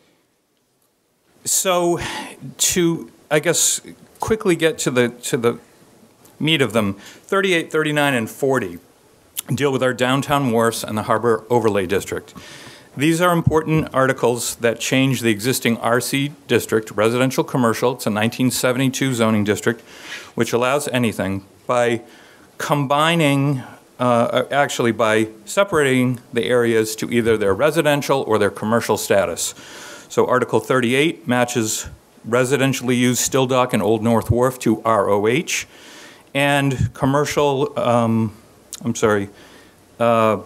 so to, I guess, quickly get to the, to the meat of them, thirty-eight, thirty-nine, and forty deal with our downtown wharfs and the Harbor Overlay District. These are important articles that change the existing R C district, residential commercial. It's a nineteen seventy-two zoning district, which allows anything by combining, uh, actually by separating the areas to either their residential or their commercial status. So Article thirty-eight matches residentially used Still Dock and Old North Wharf to R O H, and commercial, um, I'm sorry, uh,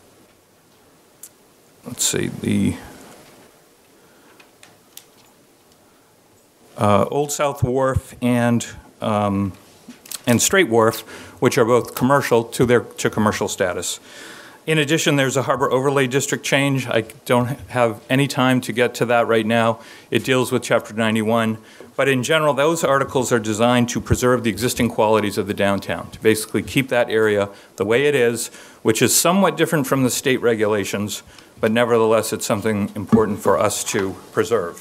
let's see, the uh, Old South Wharf and um, and Straight Wharf, which are both commercial, to their to commercial status. In addition, there's a Harbor Overlay District change. I don't have any time to get to that right now. It deals with Chapter ninety-one. But in general, those articles are designed to preserve the existing qualities of the downtown, to basically keep that area the way it is, which is somewhat different from the state regulations, but nevertheless, it's something important for us to preserve.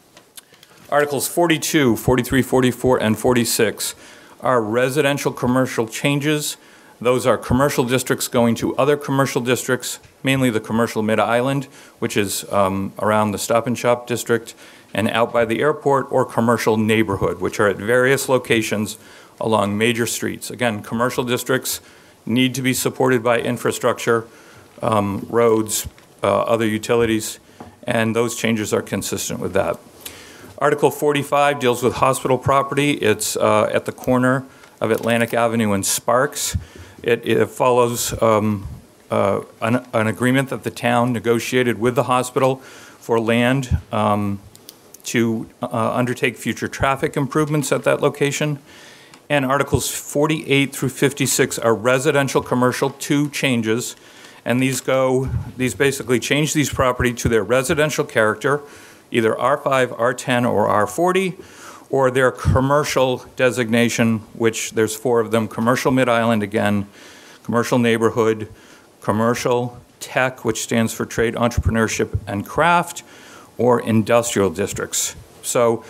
Articles forty-two, forty-three, forty-four, and forty-six are residential commercial changes. Those are commercial districts going to other commercial districts, mainly the commercial Mid-Island, which is um, around the Stop and Shop district, and out by the airport, or commercial neighborhood, which are at various locations along major streets. Again, commercial districts need to be supported by infrastructure, um, roads, uh, other utilities, and those changes are consistent with that. Article forty-five deals with hospital property. It's uh, at the corner of Atlantic Avenue and Sparks. It, it follows um, uh, an, an agreement that the town negotiated with the hospital for land um, to uh, undertake future traffic improvements at that location. And Articles forty-eight through fifty-six are residential commercial, two changes. And these go, these basically change these property to their residential character, either R five, R ten, or R forty, or their commercial designation, which there's four of them: commercial Mid-Island again, commercial neighborhood, commercial tech, which stands for trade, entrepreneurship, and craft, or industrial districts. So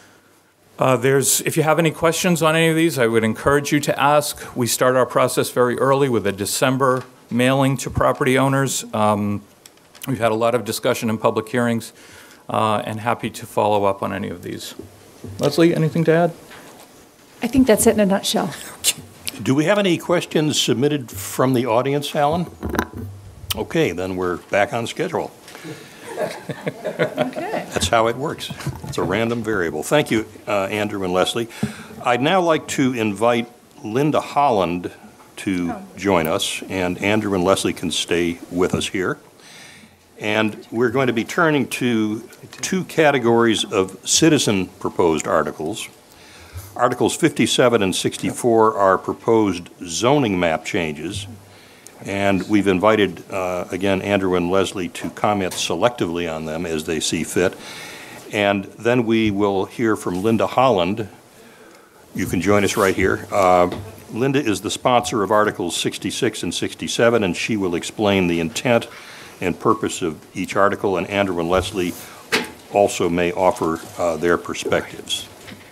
uh, there's, if you have any questions on any of these, I would encourage you to ask. We start our process very early with a December mailing to property owners. Um, we've had a lot of discussion in public hearings, uh, and happy to follow up on any of these. Leslie, anything to add? I think that's it in a nutshell. Do we have any questions submitted from the audience, Alan? Okay, then we're back on schedule. Okay. That's how it works. It's a random variable. Thank you, uh, Andrew and Leslie. I'd now like to invite Linda Holland to join us, and Andrew and Leslie can stay with us here. And we're going to be turning to two categories of citizen-proposed articles. Articles fifty-seven and sixty-four are proposed zoning map changes, and we've invited, uh, again, Andrew and Leslie to comment selectively on them as they see fit. And then we will hear from Linda Holland. You can join us right here. Uh, Linda is the sponsor of Articles sixty-six and sixty-seven, and she will explain the intent and purpose of each article, and Andrew and Leslie also may offer uh, their perspectives.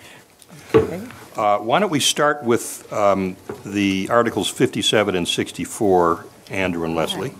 Uh, why don't we start with um, the Articles fifty-seven and sixty-four, Andrew and Leslie.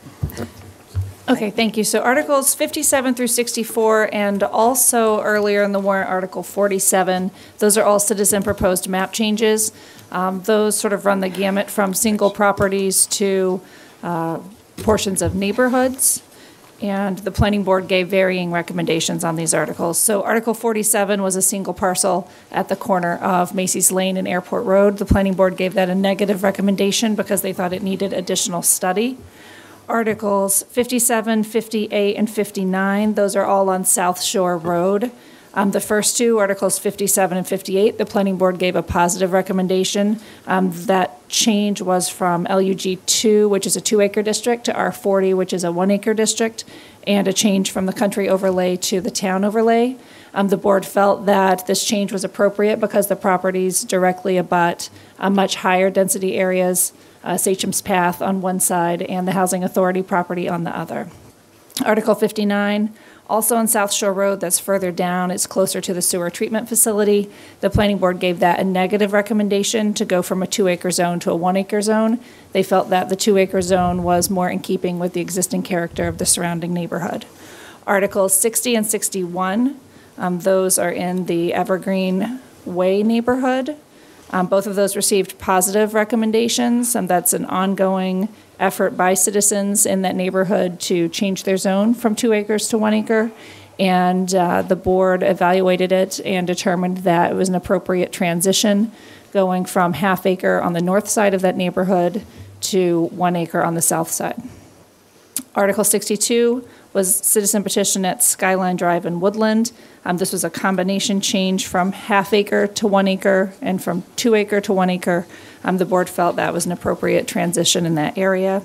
Okay, thank you. So Articles fifty-seven through sixty-four, and also earlier in the warrant, Article forty-seven, those are all citizen-proposed map changes. Um, Those sort of run the gamut from single properties to uh, portions of neighborhoods, and the planning board gave varying recommendations on these articles. So Article forty-seven was a single parcel at the corner of Macy's Lane and Airport Road. The planning board gave that a negative recommendation because they thought it needed additional study. Articles fifty-seven, fifty-eight, and fifty-nine, those are all on South Shore Road. Um, the first two, Articles fifty-seven and fifty-eight, the planning board gave a positive recommendation. Um, that change was from L U G two, which is a two-acre district, to R forty, which is a one-acre district, and a change from the country overlay to the town overlay. Um, the board felt that this change was appropriate because the properties directly abut uh, much higher density areas, uh, Sachem's Path on one side and the Housing Authority property on the other. Article fifty-nine, also on South Shore Road, that's further down, it's closer to the sewer treatment facility. The planning board gave that a negative recommendation to go from a two-acre zone to a one-acre zone. They felt that the two-acre zone was more in keeping with the existing character of the surrounding neighborhood. Articles sixty and sixty-one, um, those are in the Evergreen Way neighborhood. Um, both of those received positive recommendations, and that's an ongoing effort by citizens in that neighborhood to change their zone from two acres to one acre. And uh, the board evaluated it and determined that it was an appropriate transition, going from half acre on the north side of that neighborhood to one acre on the south side. Article sixty-two was citizen petition at Skyline Drive in Woodland. Um, this was a combination change from half acre to one acre and from two acre to one acre. Um, the board felt that was an appropriate transition in that area.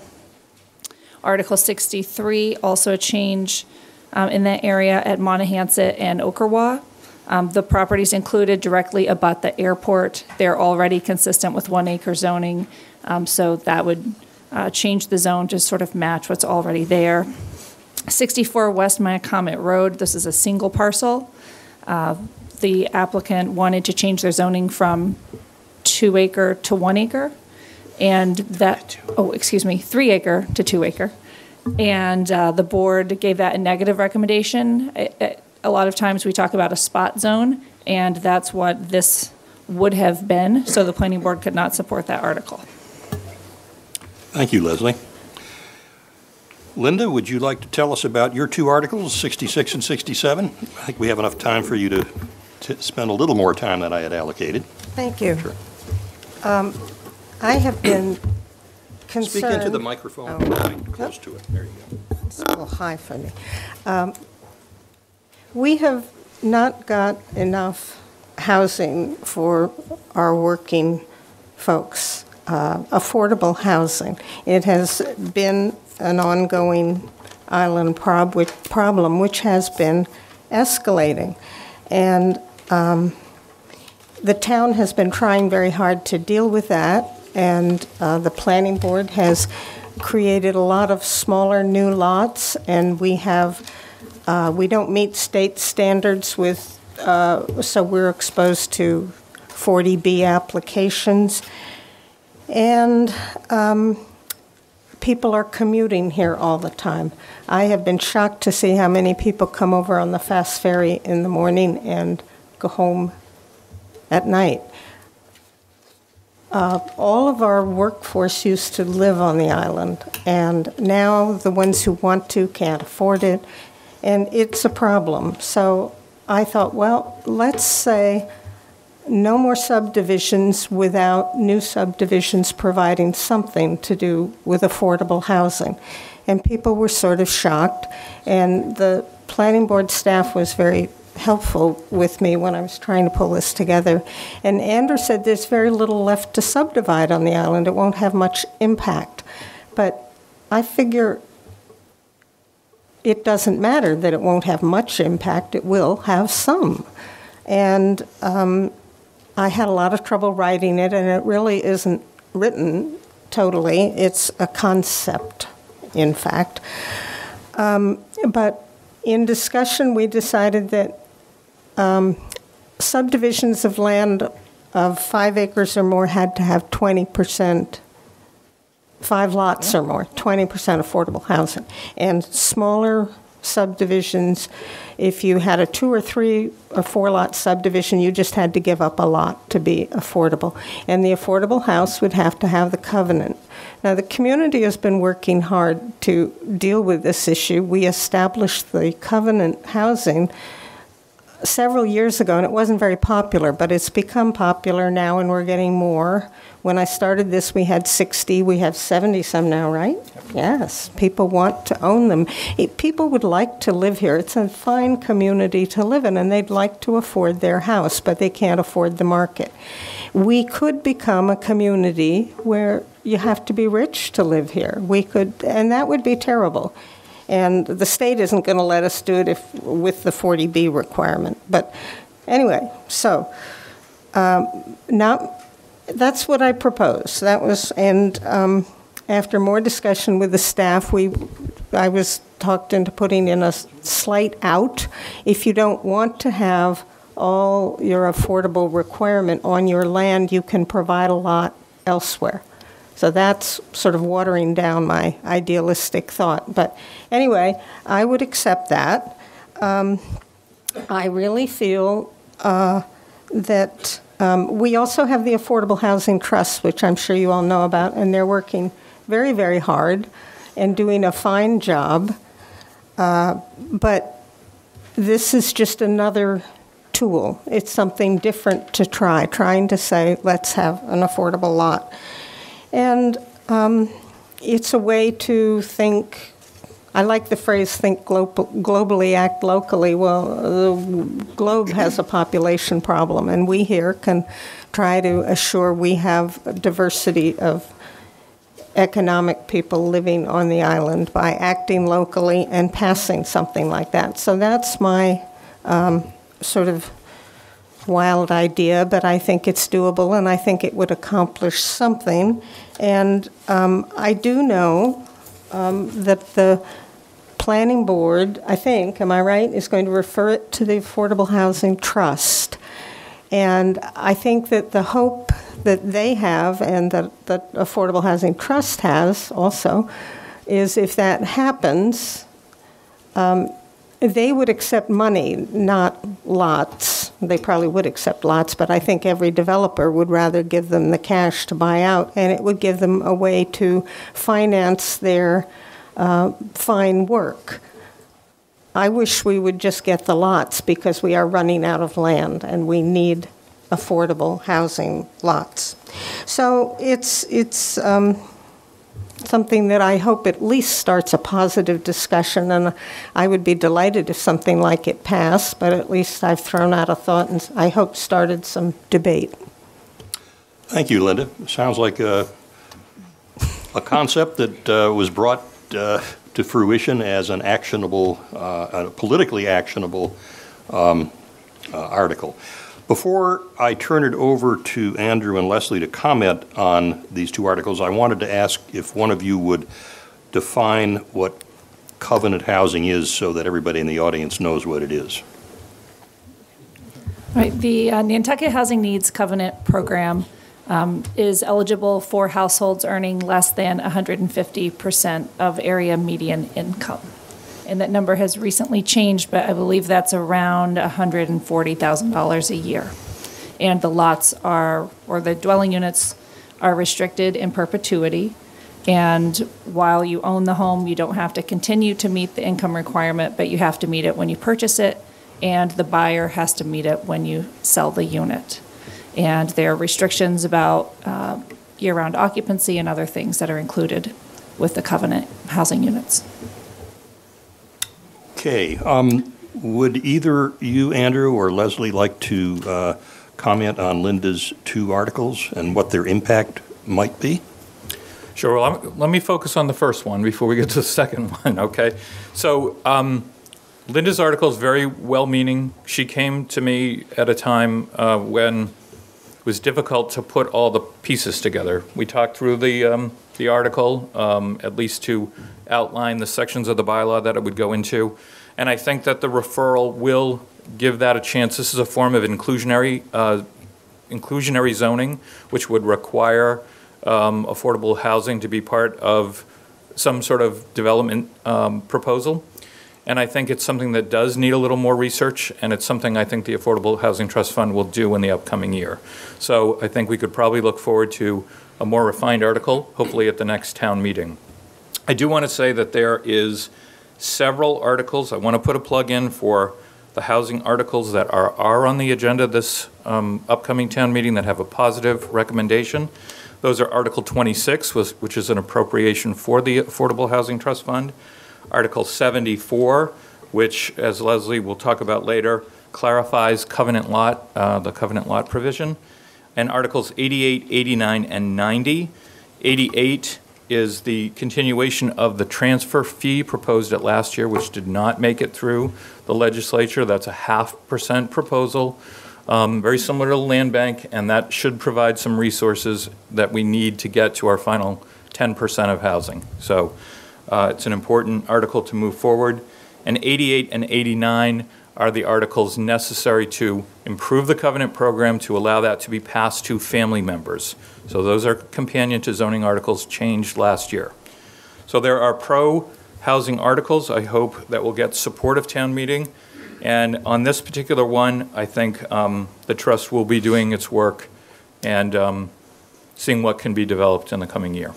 Article sixty-three, also a change um, in that area at Monahanset and Okerwa. Um, the properties included directly abut the airport. They're already consistent with one acre zoning, um, so that would uh, change the zone to sort of match what's already there. sixty-four West Myacomet Road, this is a single parcel. Uh, the applicant wanted to change their zoning from two acre to one acre, and that, oh, excuse me, three acre to two acre. And uh, the board gave that a negative recommendation. It, it, a lot of times we talk about a spot zone, and that's what this would have been, so the planning board could not support that article. Thank you, Leslie. Linda, would you like to tell us about your two articles, sixty-six and sixty-seven? I think we have enough time for you to, to spend a little more time than I had allocated. Thank you. Sure. Um, I have been concerned. Speak into the microphone, Oh. right close Yep. to it. There you go. It's a little high for me. Um, we have not got enough housing for our working folks, uh, affordable housing. It has been an ongoing island prob- which, problem, which has been escalating. And um, the town has been trying very hard to deal with that, and uh, the planning board has created a lot of smaller new lots, and we have, uh, we don't meet state standards with, uh, so we're exposed to forty B applications. And um, people are commuting here all the time. I have been shocked to see how many people come over on the fast ferry in the morning and go home at night. Uh, all of our workforce used to live on the island, and now the ones who want to can't afford it, and it's a problem. So I thought, well, let's say no more subdivisions without new subdivisions providing something to do with affordable housing. And people were sort of shocked, and the planning board staff was very helpful with me when I was trying to pull this together. And Andrew said there's very little left to subdivide on the island. It won't have much impact. But I figure it doesn't matter that it won't have much impact. It will have some. And um, I had a lot of trouble writing it, and it really isn't written totally. It's a concept, in fact. Um, but in discussion, we decided that Um, subdivisions of land of five acres or more had to have twenty percent, five lots or more, twenty percent affordable housing. And smaller subdivisions, if you had a two or three or four lot subdivision, you just had to give up a lot to be affordable. And the affordable house would have to have the covenant. Now, the community has been working hard to deal with this issue. We established the covenant housing several years ago, and it wasn't very popular, but it's become popular now, and we're getting more. When I started this, we had sixty. We have seventy some now, right? Yes. People want to own them. It, people would like to live here. It's a fine community to live in, and they'd like to afford their house, but they can't afford the market. We could become a community where you have to be rich to live here. We could, and that would be terrible. And the state isn't going to let us do it if, with the forty B requirement. But anyway, so um, now that's what I proposed. That was, and um, after more discussion with the staff, we, I was talked into putting in a slight out. If you don't want to have all your affordable requirement on your land, you can provide a lot elsewhere. So that's sort of watering down my idealistic thought. But anyway, I would accept that. Um, I really feel uh, that um, we also have the Affordable Housing Trust, which I'm sure you all know about, and they're working very, very hard and doing a fine job. Uh, but this is just another tool. It's something different to try, trying to say, let's have an affordable lot. And um, it's a way to think, I like the phrase, think glo- globally, act locally. Well, the globe has a population problem, and we here can try to assure we have a diversity of economic people living on the island by acting locally and passing something like that. So that's my um, sort of wild idea, but I think it's doable, and I think it would accomplish something. And um, I do know um, that the planning board, I think, am I right, is going to refer it to the Affordable Housing Trust. And I think that the hope that they have, and that the Affordable Housing Trust has also, is if that happens, um, they would accept money, not lots. They probably would accept lots, but I think every developer would rather give them the cash to buy out, and it would give them a way to finance their uh, fine work. I wish we would just get the lots, because we are running out of land, and we need affordable housing lots. So it's it's. Um, something that I hope at least starts a positive discussion, and I would be delighted if something like it passed, but at least I've thrown out a thought and I hope started some debate. Thank you, Linda. Sounds like a, a concept that uh, was brought uh, to fruition as an actionable, uh, a politically actionable um, uh, article. Before I turn it over to Andrew and Leslie to comment on these two articles, I wanted to ask if one of you would define what covenant housing is so that everybody in the audience knows what it is. Right. The uh, Nantucket Housing Needs Covenant Program um, is eligible for households earning less than one hundred fifty percent of area median income. And that number has recently changed, but I believe that's around one hundred forty thousand dollars a year. And the lots are, or the dwelling units are restricted in perpetuity. And while you own the home, you don't have to continue to meet the income requirement, but you have to meet it when you purchase it, and the buyer has to meet it when you sell the unit. And there are restrictions about uh, year-round occupancy and other things that are included with the covenant housing units. Okay. Um, would either you, Andrew, or Leslie like to uh, comment on Linda's two articles and what their impact might be? Sure. Well, I'm, let me focus on the first one before we get to the second one, okay? So um, Linda's article is very well-meaning. She came to me at a time uh, when it was difficult to put all the pieces together. We talked through the, um, the article, um, at least to outline the sections of the bylaw that it would go into. And I think that the referral will give that a chance. This is a form of inclusionary, uh, inclusionary zoning, which would require Um, affordable housing to be part of some sort of development um, proposal. And I think it's something that does need a little more research, and it's something I think the Affordable Housing Trust Fund will do in the upcoming year. So I think we could probably look forward to a more refined article, hopefully at the next town meeting. I do want to say that there is several articles. I want to put a plug in for the housing articles that are, are on the agenda this um, upcoming town meeting that have a positive recommendation. Those are Article twenty-six, which is an appropriation for the Affordable Housing Trust Fund. Article seventy-four, which, as Leslie will talk about later, clarifies covenant lot, uh, the covenant lot provision. And Articles eighty-eight, eighty-nine, and ninety. eighty-eight is the continuation of the transfer fee proposed at last year, which did not make it through the legislature. That's a half percent proposal. Um, very similar to the land bank, and that should provide some resources that we need to get to our final ten percent of housing. So uh, it's an important article to move forward. And eighty-eight and eighty-nine are the articles necessary to improve the covenant program to allow that to be passed to family members. So those are companion to zoning articles changed last year. So there are pro-housing articles, I hope, that will get support of town meeting. And on this particular one, I think um, the trust will be doing its work and um, seeing what can be developed in the coming year.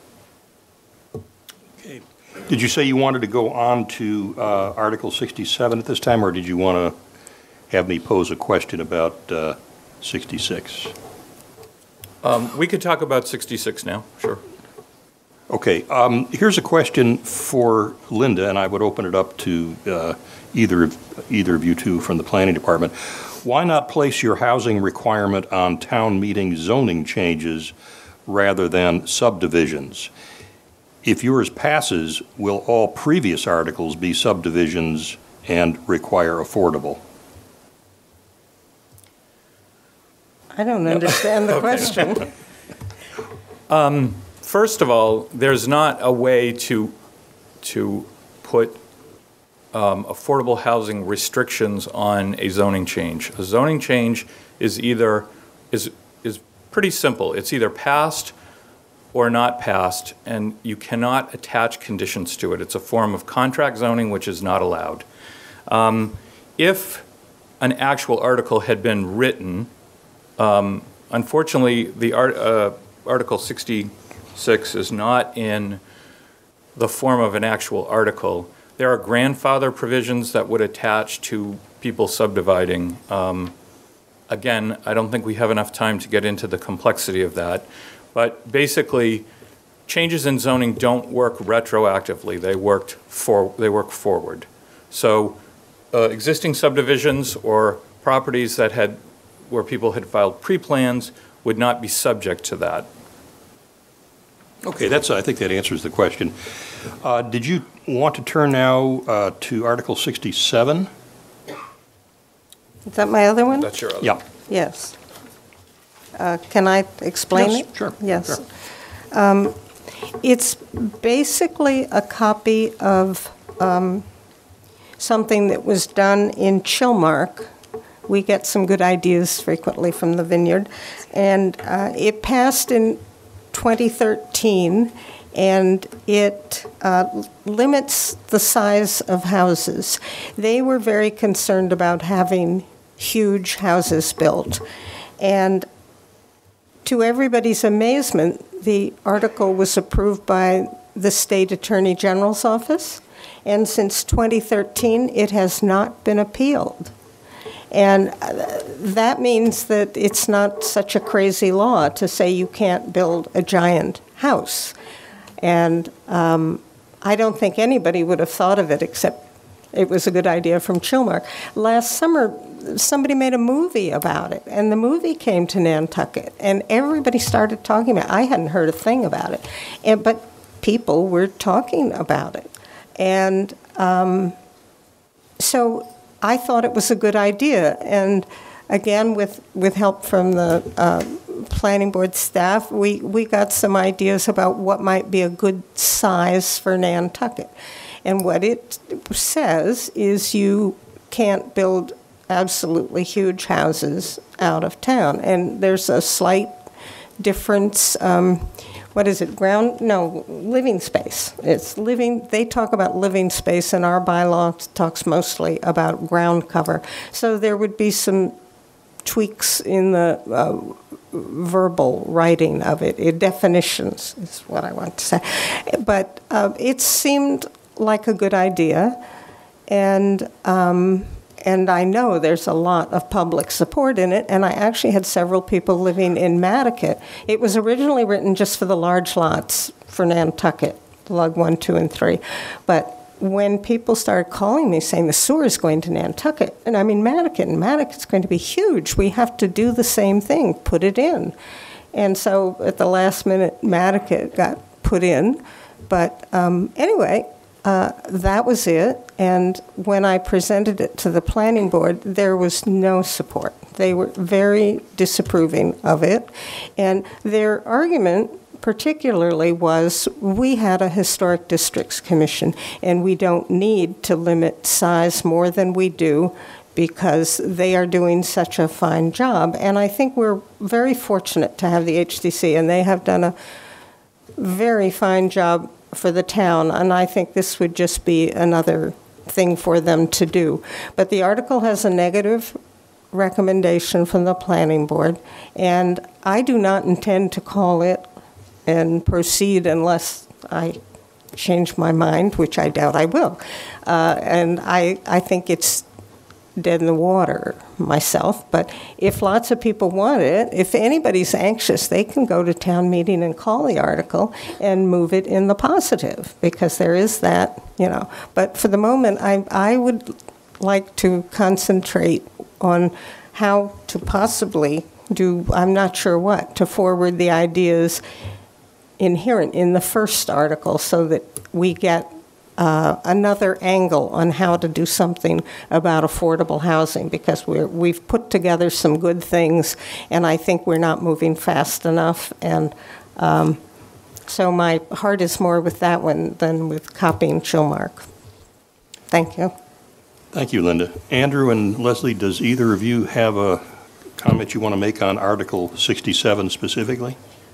Okay. Did you say you wanted to go on to uh, Article sixty-seven at this time, or did you want to have me pose a question about uh, sixty-six? Um, we could talk about sixty-six now, sure. Okay. Um, here's a question for Linda, and I would open it up to uh, either, either of you two from the planning department. Why not place your housing requirement on town meeting zoning changes rather than subdivisions? If yours passes, will all previous articles be subdivisions and require affordable? I don't understand the question. um, first of all, there's not a way to, to put Um, affordable housing restrictions on a zoning change. A zoning change is either, is, is pretty simple. It's either passed or not passed, and you cannot attach conditions to it. It's a form of contract zoning, which is not allowed. Um, if an actual article had been written, um, unfortunately, the art, uh, Article sixty-six is not in the form of an actual article. There are grandfather provisions that would attach to people subdividing. Um, again, I don't think we have enough time to get into the complexity of that. But basically, changes in zoning don't work retroactively. They worked for, they work forward. So uh, existing subdivisions or properties that had, where people had filed pre-plans would not be subject to that. Okay, that's, I think that answers the question. Uh, did you want to turn now uh, to Article sixty-seven? Is that my other one? That's your other. Yeah. Yes. Uh, Can I explain Yes, it? sure, Yes. sure. Um, It's basically a copy of um, something that was done in Chilmark. We get some good ideas frequently from the Vineyard. And uh, it passed in twenty thirteen, and it uh, limits the size of houses. They were very concerned about having huge houses built. And to everybody's amazement, the article was approved by the State Attorney General's office, and since twenty thirteen, it has not been appealed. And that means that it's not such a crazy law to say you can't build a giant house. And um, I don't think anybody would have thought of it except it was a good idea from Chilmark. Last summer, somebody made a movie about it, and the movie came to Nantucket, and everybody started talking about it. I hadn't heard a thing about it, and, but people were talking about it. And um, so I thought it was a good idea, and again, with, with help from the uh, planning board staff, we, we got some ideas about what might be a good size for Nantucket. And what it says is you can't build absolutely huge houses out of town. And there's a slight difference. Um, what is it? Ground? No, living space. It's living. They talk about living space, and our bylaw talks mostly about ground cover. So there would be some tweaks in the uh, verbal writing of it. it. Definitions is what I want to say. But uh, it seemed like a good idea, and um, and I know there's a lot of public support in it, and I actually had several people living in Mattocket. It was originally written just for the large lots for Nantucket, lug one, two, and three, but when people started calling me saying the sewer is going to Nantucket, and I mean Mattocket, and Mattocket's going to be huge, we have to do the same thing, put it in. And so at the last minute, Mattocket got put in, but um, anyway, Uh, that was it, and when I presented it to the planning board, there was no support. They were very disapproving of it, and their argument particularly was, we had a Historic Districts Commission, and we don't need to limit size more than we do because they are doing such a fine job. And I think we're very fortunate to have the H D C, and they have done a very fine job for the town, and I think this would just be another thing for them to do. But the article has a negative recommendation from the planning board, and I do not intend to call it and proceed unless I change my mind, which I doubt I will. Uh, and I, I think it's dead in the water myself, but if lots of people want it, if anybody's anxious, they can go to town meeting and call the article and move it in the positive, because there is that, you know. But for the moment, I, I would like to concentrate on how to possibly do, I'm not sure what, to forward the ideas inherent in the first article so that we get Uh, another angle on how to do something about affordable housing, because we're, we've put together some good things, and I think we're not moving fast enough. And um, so my heart is more with that one than with copying Chilmark. Thank you. Thank you, Linda. Andrew and Leslie, does either of you have a comment you want to make on Article sixty-seven specifically?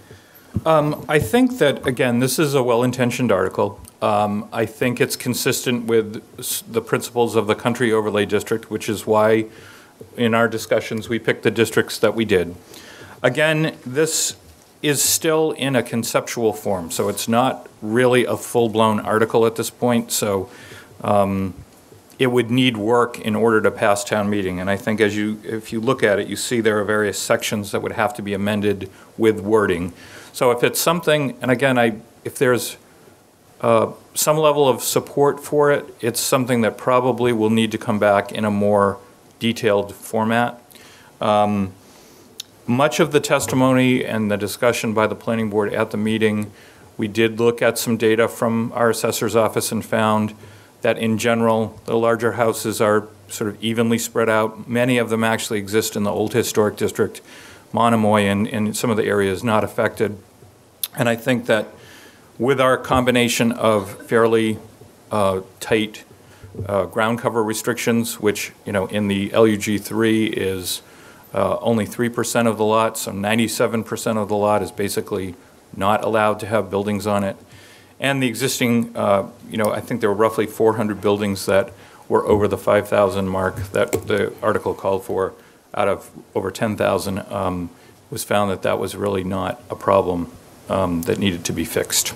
Um, I think that, again, this is a well-intentioned article. Um, I think it's consistent with the principles of the Country Overlay District, which is why in our discussions we picked the districts that we did. Again, this is still in a conceptual form, so it's not really a full-blown article at this point, so um, it would need work in order to pass town meeting. And I think as you, if you look at it, you see there are various sections that would have to be amended with wording. So if it's something, and again, I, if there's uh, some level of support for it, it's something that probably will need to come back in a more detailed format. Um, much of the testimony and the discussion by the planning board at the meeting, we did look at some data from our assessor's office and found that in general, the larger houses are sort of evenly spread out. Many of them actually exist in the old historic district, Monomoy, and in some of the areas not affected. And I think that with our combination of fairly uh, tight uh, ground cover restrictions, which, you know, in the L U G three is uh, only three percent of the lot, so ninety-seven percent of the lot is basically not allowed to have buildings on it. And the existing, uh, you know, I think there were roughly four hundred buildings that were over the five thousand mark that the article called for, out of over ten thousand um, was found that that was really not a problem um, that needed to be fixed.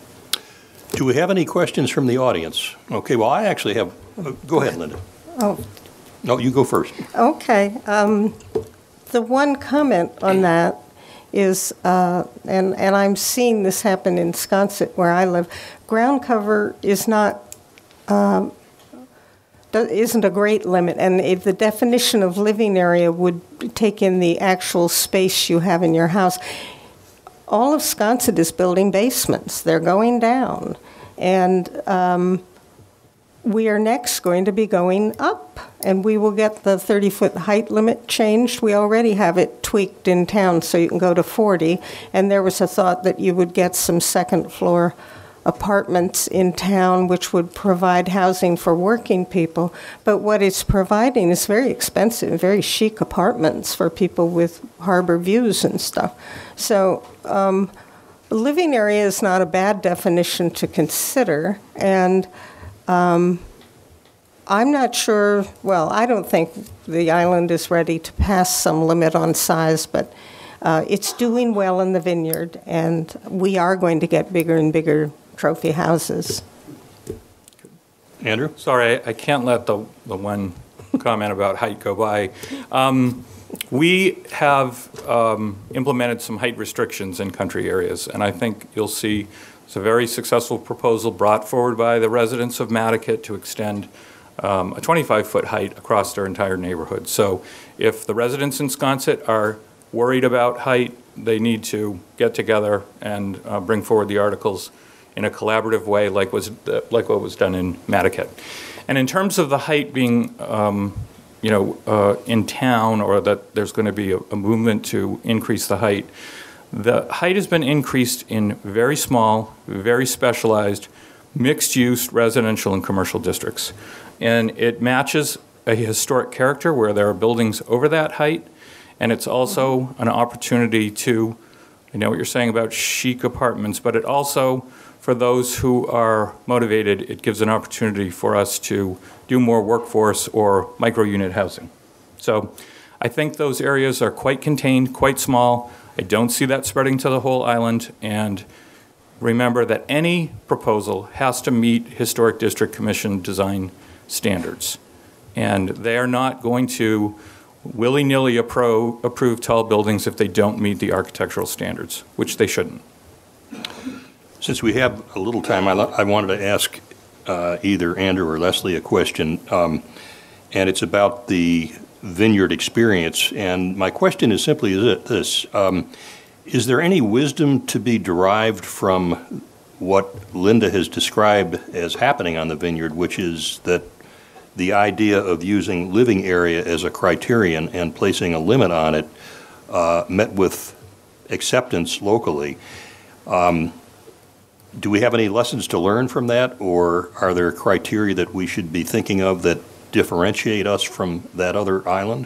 Do we have any questions from the audience? Okay, well, I actually have, uh, go ahead, Linda. Oh, No, you go first. okay. Um, the one comment on that is, uh, and, and I'm seeing this happen in Sconset where I live, ground cover is not, um, do- isn't a great limit. And if the definition of living area would take in the actual space you have in your house. All of Sconset is building basements. They're going down. And um, we are next going to be going up. And we will get the thirty-foot height limit changed. We already have it tweaked in town so you can go to forty. And there was a thought that you would get some second floor apartments in town which would provide housing for working people. But what it's providing is very expensive, very chic apartments for people with harbor views and stuff. So um, living area is not a bad definition to consider. And um, I'm not sure, well, I don't think the island is ready to pass some limit on size, but uh, it's doing well in the vineyard, and we are going to get bigger and bigger trophy houses. Andrew? Sorry, I I can't let the, the one comment about height go by. Um, we have um, implemented some height restrictions in country areas, and I think you'll see it's a very successful proposal brought forward by the residents of Mattakit to extend um, a twenty-five foot height across their entire neighborhood. So if the residents in Sconset are worried about height, they need to get together and uh, bring forward the articles in a collaborative way, like was like what was done in Mattakit. And in terms of the height being, um, you know, uh, in town, or that there's going to be a, a movement to increase the height, the height has been increased in very small, very specialized, mixed-use residential and commercial districts. And it matches a historic character where there are buildings over that height, and it's also an opportunity to, I know what you're saying about chic apartments, but it also, for those who are motivated, it gives an opportunity for us to do more workforce or micro-unit housing. So I think those areas are quite contained, quite small. I don't see that spreading to the whole island. And remember that any proposal has to meet Historic District Commission design standards. And they are not going to willy-nilly appro- approve tall buildings if they don't meet the architectural standards, which they shouldn't. Since we have a little time, I, I wanted to ask uh, either Andrew or Leslie a question, um, and it's about the vineyard experience. And my question is simply this. Um, is there any wisdom to be derived from what Linda has described as happening on the vineyard, which is that the idea of using living area as a criterion and placing a limit on it uh, met with acceptance locally? Um, Do we have any lessons to learn from that, or are there criteria that we should be thinking of that differentiate us from that other island?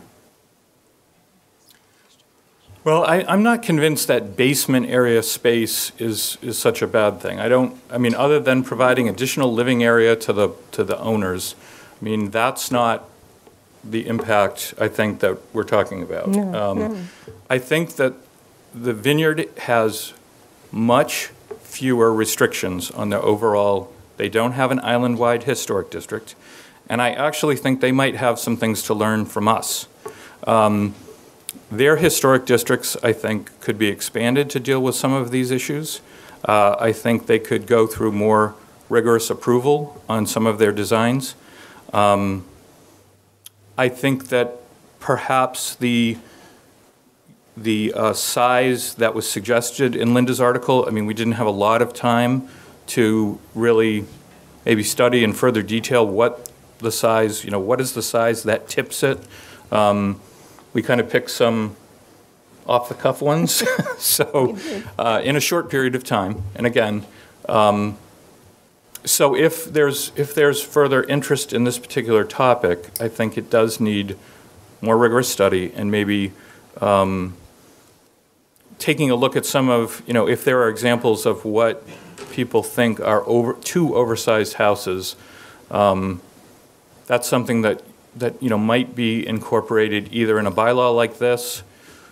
Well, I, I'm not convinced that basement area space is, is such a bad thing. I don't, I mean, other than providing additional living area to the, to the owners, I mean, that's not the impact, I think, that we're talking about. No, um, no. I think that the vineyard has much fewer restrictions on the overall. They don't have an island-wide historic district, and I actually think they might have some things to learn from us. Um, their historic districts, I think, could be expanded to deal with some of these issues. Uh, I think they could go through more rigorous approval on some of their designs. Um, I think that perhaps the The uh, size that was suggested in Linda's article, I mean, we didn't have a lot of time to really maybe study in further detail what the size, you know, what is the size that tips it. Um, we kind of picked some off-the-cuff ones, so uh, in a short period of time. And again, um, so if there's if there's further interest in this particular topic, I think it does need more rigorous study and maybe Um, taking a look at some of, you know, if there are examples of what people think are over too oversized houses, um, that's something that, that, you know, might be incorporated either in a bylaw like this,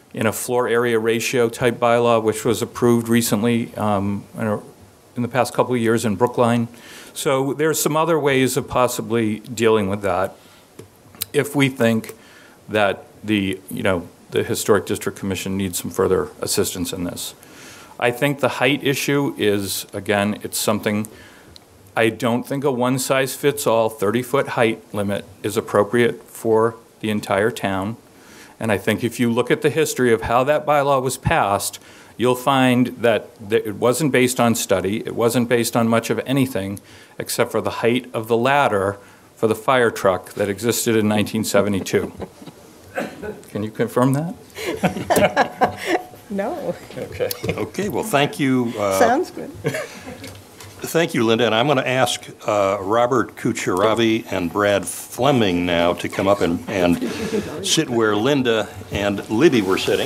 in a floor area ratio type bylaw, which was approved recently um, in, a, in the past couple of years in Brookline. So there's some other ways of possibly dealing with that if we think that the, you know, the Historic District Commission needs some further assistance in this. I think the height issue is, again, it's something, I don't think a one-size-fits-all thirty-foot height limit is appropriate for the entire town. And I think if you look at the history of how that bylaw was passed, you'll find that it wasn't based on study, it wasn't based on much of anything except for the height of the ladder for the fire truck that existed in nineteen seventy-two. Can you confirm that? No. Okay. Okay, well, thank you. uh, Sounds good. Thank you, Linda. And I'm going to ask uh, Robert Kucheravi and Brad Fleming now to come up and, and sit where Linda and Libby were sitting.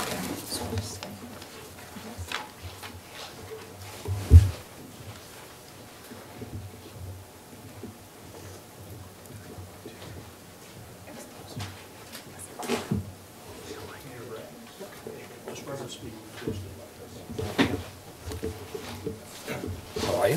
How are you?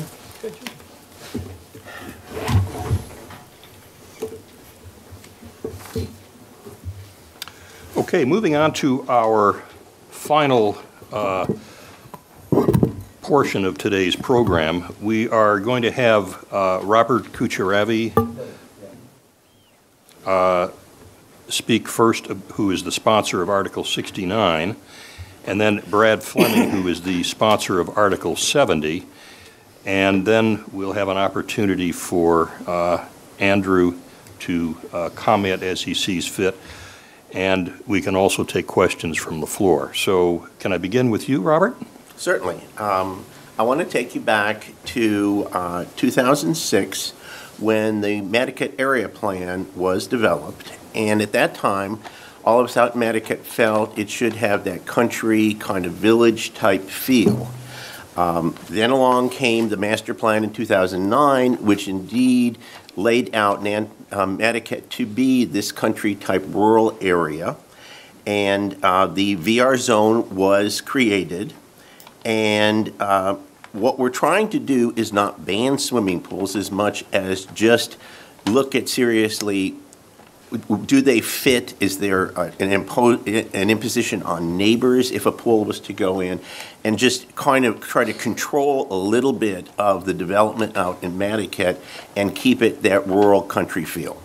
Okay, moving on to our final uh, portion of today's program. We are going to have uh, Robert Kucheravi uh, speak first, uh, who is the sponsor of Article sixty-nine, and then Brad Fleming, who is the sponsor of Article seventy. And then we'll have an opportunity for uh, Andrew to uh, comment as he sees fit. And we can also take questions from the floor. So can I begin with you, Robert? Certainly. Um, I want to take you back to uh, two thousand six when the Mattocket Area Plan was developed. And at that time, all of us out in Mattocket felt it should have that country kind of village type feel. Um, then along came the master plan in two thousand nine, which indeed laid out Nan um, Mattocket to be this country type rural area. And uh, the V R zone was created. And uh, what we're trying to do is not ban swimming pools as much as just look at seriously, do they fit? Is there uh, an, impo an imposition on neighbors if a pool was to go in? And just kind of try to control a little bit of the development out in Mattocket and keep it that rural country feel.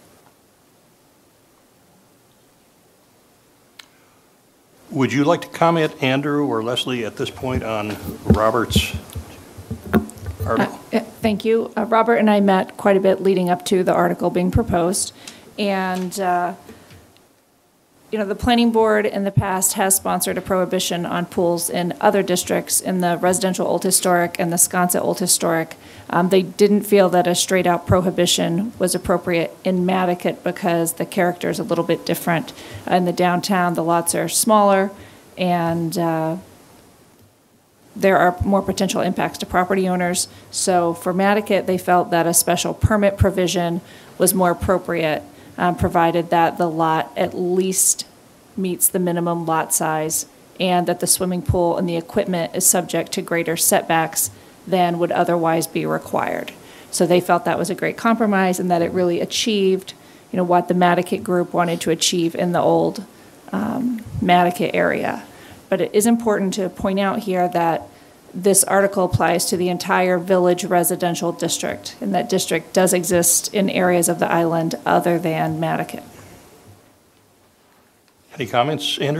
Would you like to comment, Andrew or Leslie, at this point on Robert's article? Uh, Thank you. Uh, Robert and I met quite a bit leading up to the article being proposed. And, uh, you know, the planning board in the past has sponsored a prohibition on pools in other districts, in the residential old historic and the Sconset old historic. Um, they didn't feel that a straight out prohibition was appropriate in Mattocket because the character is a little bit different. In the downtown, the lots are smaller and uh, there are more potential impacts to property owners. So for Mattocket, they felt that a special permit provision was more appropriate, um, provided that the lot at least meets the minimum lot size and that the swimming pool and the equipment is subject to greater setbacks than would otherwise be required. So they felt that was a great compromise and that it really achieved, you know, what the Mattocket group wanted to achieve in the old um, Mattocket area. But it is important to point out here that this article applies to the entire village residential district, and that district does exist in areas of the island other than Mattocket. Any comments, Andrew?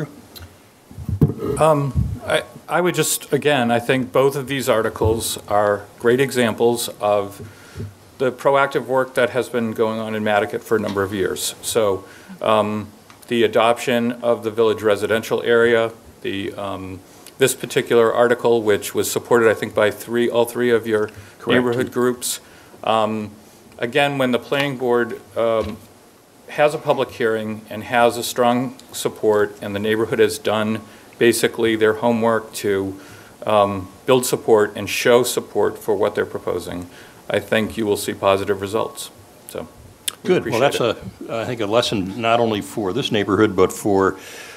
Um, I, I would just, again, I think both of these articles are great examples of the proactive work that has been going on in Mattocket for a number of years. So um, the adoption of the village residential area, the um, this particular article, which was supported, I think, by three, all three of your Correct. neighborhood groups. Um, again, when the planning board um, has a public hearing and has a strong support, and the neighborhood has done basically their homework to um, build support and show support for what they're proposing, I think you will see positive results. So, we Good. Well, that's it. a, I think, a lesson not only for this neighborhood, but for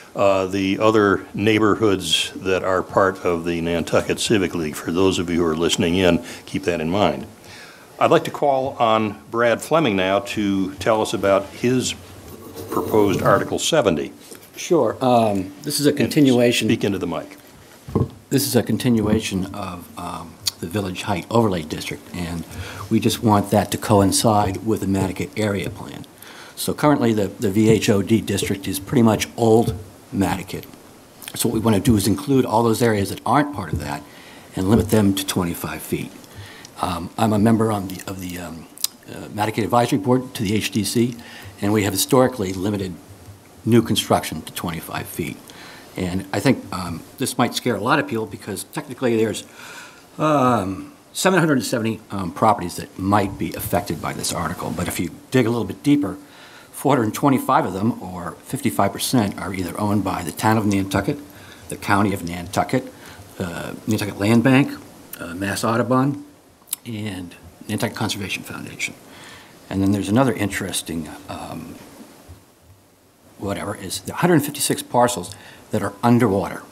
uh, the other neighborhoods that are part of the Nantucket Civic League. For those of you who are listening in, keep that in mind. I'd like to call on Brad Fleming now to tell us about his proposed Article seventy. Sure. Um, this is a continuation. Speak into the mic. This is a continuation of um, the Village Height Overlay District, and we just want that to coincide with the Mattocket Area Plan. So currently, the, the V H O D district is pretty much old Mattocket. So what we want to do is include all those areas that aren't part of that and limit them to twenty-five feet. Um, I'm a member on the, of the um, uh, Mattocket Advisory Board to the H D C, and we have historically limited new construction to twenty-five feet. And I think um, this might scare a lot of people because technically there's um, seven hundred seventy um, properties that might be affected by this article. But if you dig a little bit deeper, four hundred twenty-five of them, or fifty-five percent, are either owned by the town of Nantucket, the county of Nantucket, uh, Nantucket Land Bank, uh, Mass Audubon, and Nantucket Conservation Foundation. And then there's another interesting um, whatever, is the one hundred fifty-six parcels that are underwater.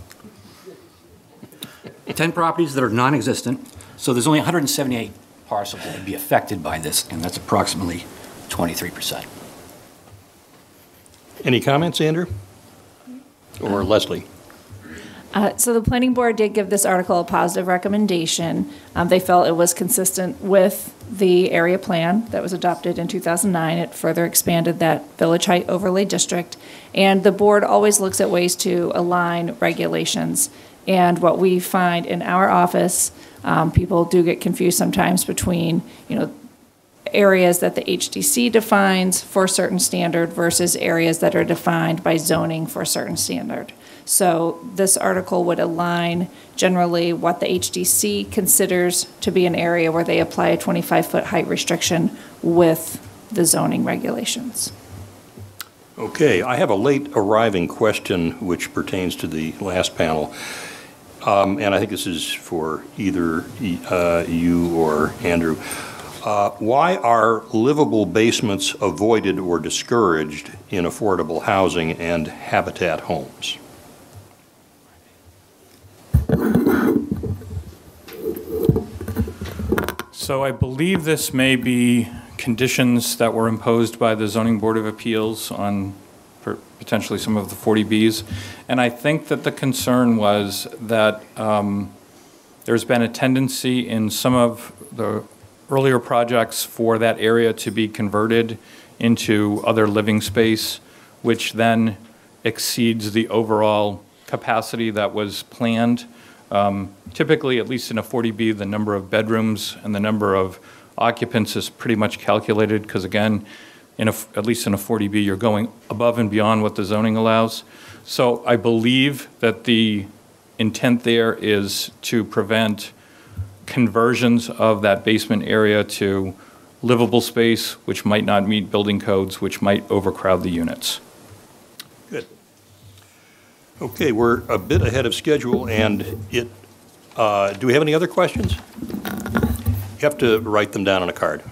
ten properties that are non-existent, so there's only one hundred seventy-eight parcels that would be affected by this, and that's approximately twenty-three percent. Any comments, Andrew? Or Leslie? Uh, So the planning board did give this article a positive recommendation. Um, They felt it was consistent with the area plan that was adopted in two thousand nine. It further expanded that Village Height Overlay District. And the board always looks at ways to align regulations. And what we find in our office, um, people do get confused sometimes between, you know, areas that the H D C defines for a certain standard versus areas that are defined by zoning for a certain standard. So this article would align generally what the H D C considers to be an area where they apply a twenty-five foot height restriction with the zoning regulations. Okay, I have a late arriving question which pertains to the last panel. Um, and I think this is for either uh, you or Andrew. Uh, why are livable basements avoided or discouraged in affordable housing and habitat homes? So I believe this may be conditions that were imposed by the Zoning Board of Appeals on per- potentially some of the forty Bs. And I think that the concern was that um, there's been a tendency in some of the earlier projects for that area to be converted into other living space, which then exceeds the overall capacity that was planned. Um, typically, at least in a forty B, the number of bedrooms and the number of occupants is pretty much calculated because, again, in a, at least in a forty B, you're going above and beyond what the zoning allows. So I believe that the intent there is to prevent conversions of that basement area to livable space, which might not meet building codes, which might overcrowd the units. Good. Okay, we're a bit ahead of schedule, and it, uh, do we have any other questions? You have to write them down on a card.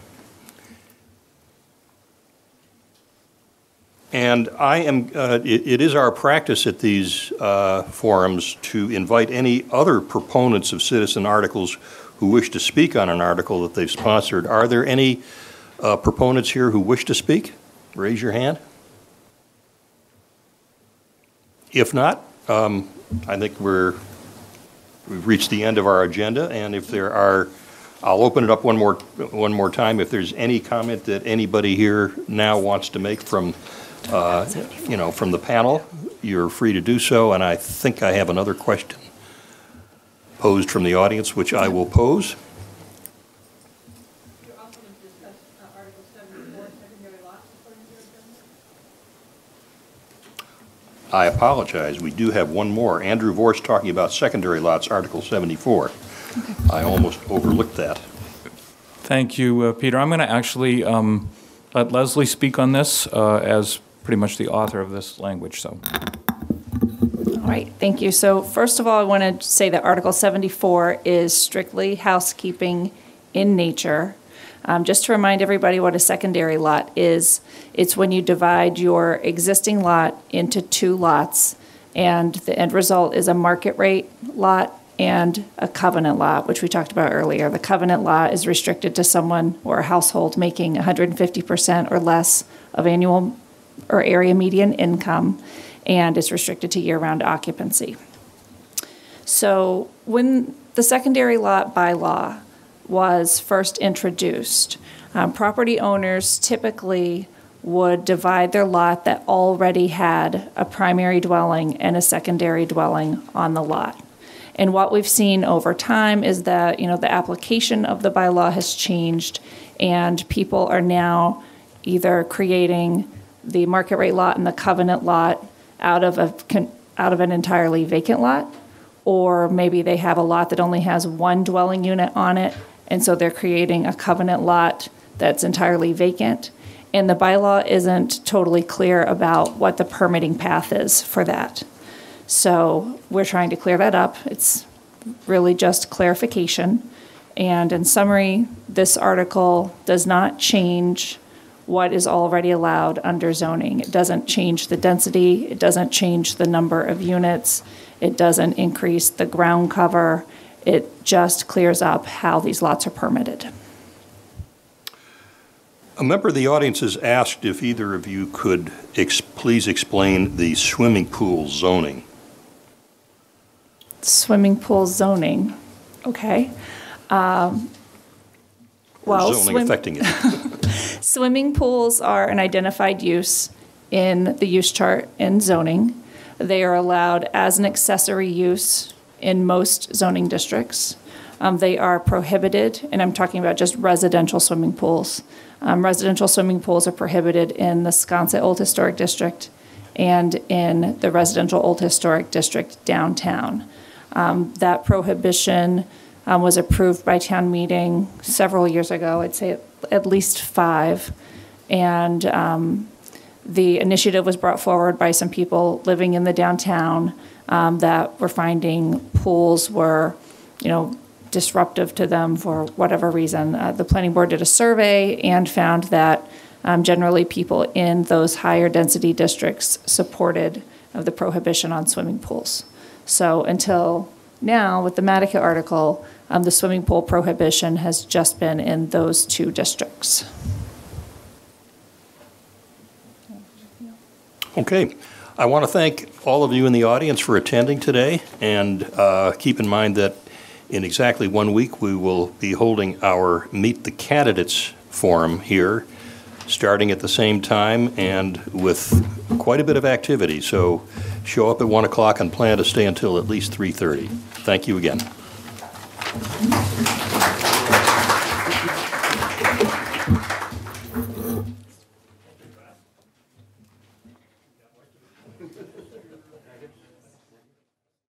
And I am, uh, it, it is our practice at these uh, forums to invite any other proponents of citizen articles who wish to speak on an article that they've sponsored. Are there any uh, proponents here who wish to speak? Raise your hand. If not, um, I think we're, we've reached the end of our agenda, and if there are, I'll open it up one more, one more time. If there's any comment that anybody here now wants to make from, uh, you know, from the panel, you're free to do so, and I think I have another question posed from the audience, which I will pose. I apologize. We do have one more. Andrew Vorst talking about secondary lots, Article seventy-four. Okay. I almost overlooked that. Thank you, uh, Peter. I'm going to actually um, let Leslie speak on this uh, as pretty much the author of this language. So. All right, thank you. So first of all, I want to say that Article seventy-four is strictly housekeeping in nature. Um, Just to remind everybody what a secondary lot is, it's when you divide your existing lot into two lots, and the end result is a market rate lot and a covenant lot, which we talked about earlier. The covenant lot is restricted to someone or a household making one hundred fifty percent or less of annual or area median income, and is restricted to year-round occupancy. So when the secondary lot bylaw was first introduced, um, property owners typically would divide their lot that already had a primary dwelling and a secondary dwelling on the lot. And what we've seen over time is that, you know, the application of the bylaw has changed, and people are now either creating the market rate lot and the covenant lot out of a out of an entirely vacant lot, or maybe they have a lot that only has one dwelling unit on it, and so they're creating a covenant lot that's entirely vacant. And the bylaw isn't totally clear about what the permitting path is for that. So we're trying to clear that up. It's really just clarification. And in summary, this article does not change what is already allowed under zoning. It doesn't change the density. It doesn't change the number of units. It doesn't increase the ground cover. It just clears up how these lots are permitted. A member of the audience has asked if either of you could ex- please explain the swimming pool zoning. Swimming pool zoning, okay. Um, well, or zoning swim- affecting it. Swimming pools are an identified use in the use chart in zoning. They are allowed as an accessory use in most zoning districts. Um, they are prohibited, and I'm talking about just residential swimming pools. Um, residential swimming pools are prohibited in the Sconset Old Historic District and in the Residential Old Historic District downtown. Um, that prohibition um, was approved by town meeting several years ago, I'd say at least five. And um, the initiative was brought forward by some people living in the downtown um, that were finding pools were, you know, disruptive to them for whatever reason. Uh, the planning board did a survey and found that um, generally people in those higher density districts supported uh, the prohibition on swimming pools. So until now, with the Matica article, um, the swimming pool prohibition has just been in those two districts. Okay. I want to thank all of you in the audience for attending today, and uh, keep in mind that in exactly one week, we will be holding our Meet the Candidates forum here, starting at the same time and with quite a bit of activity. So show up at one o'clock and plan to stay until at least three thirty. Thank you again.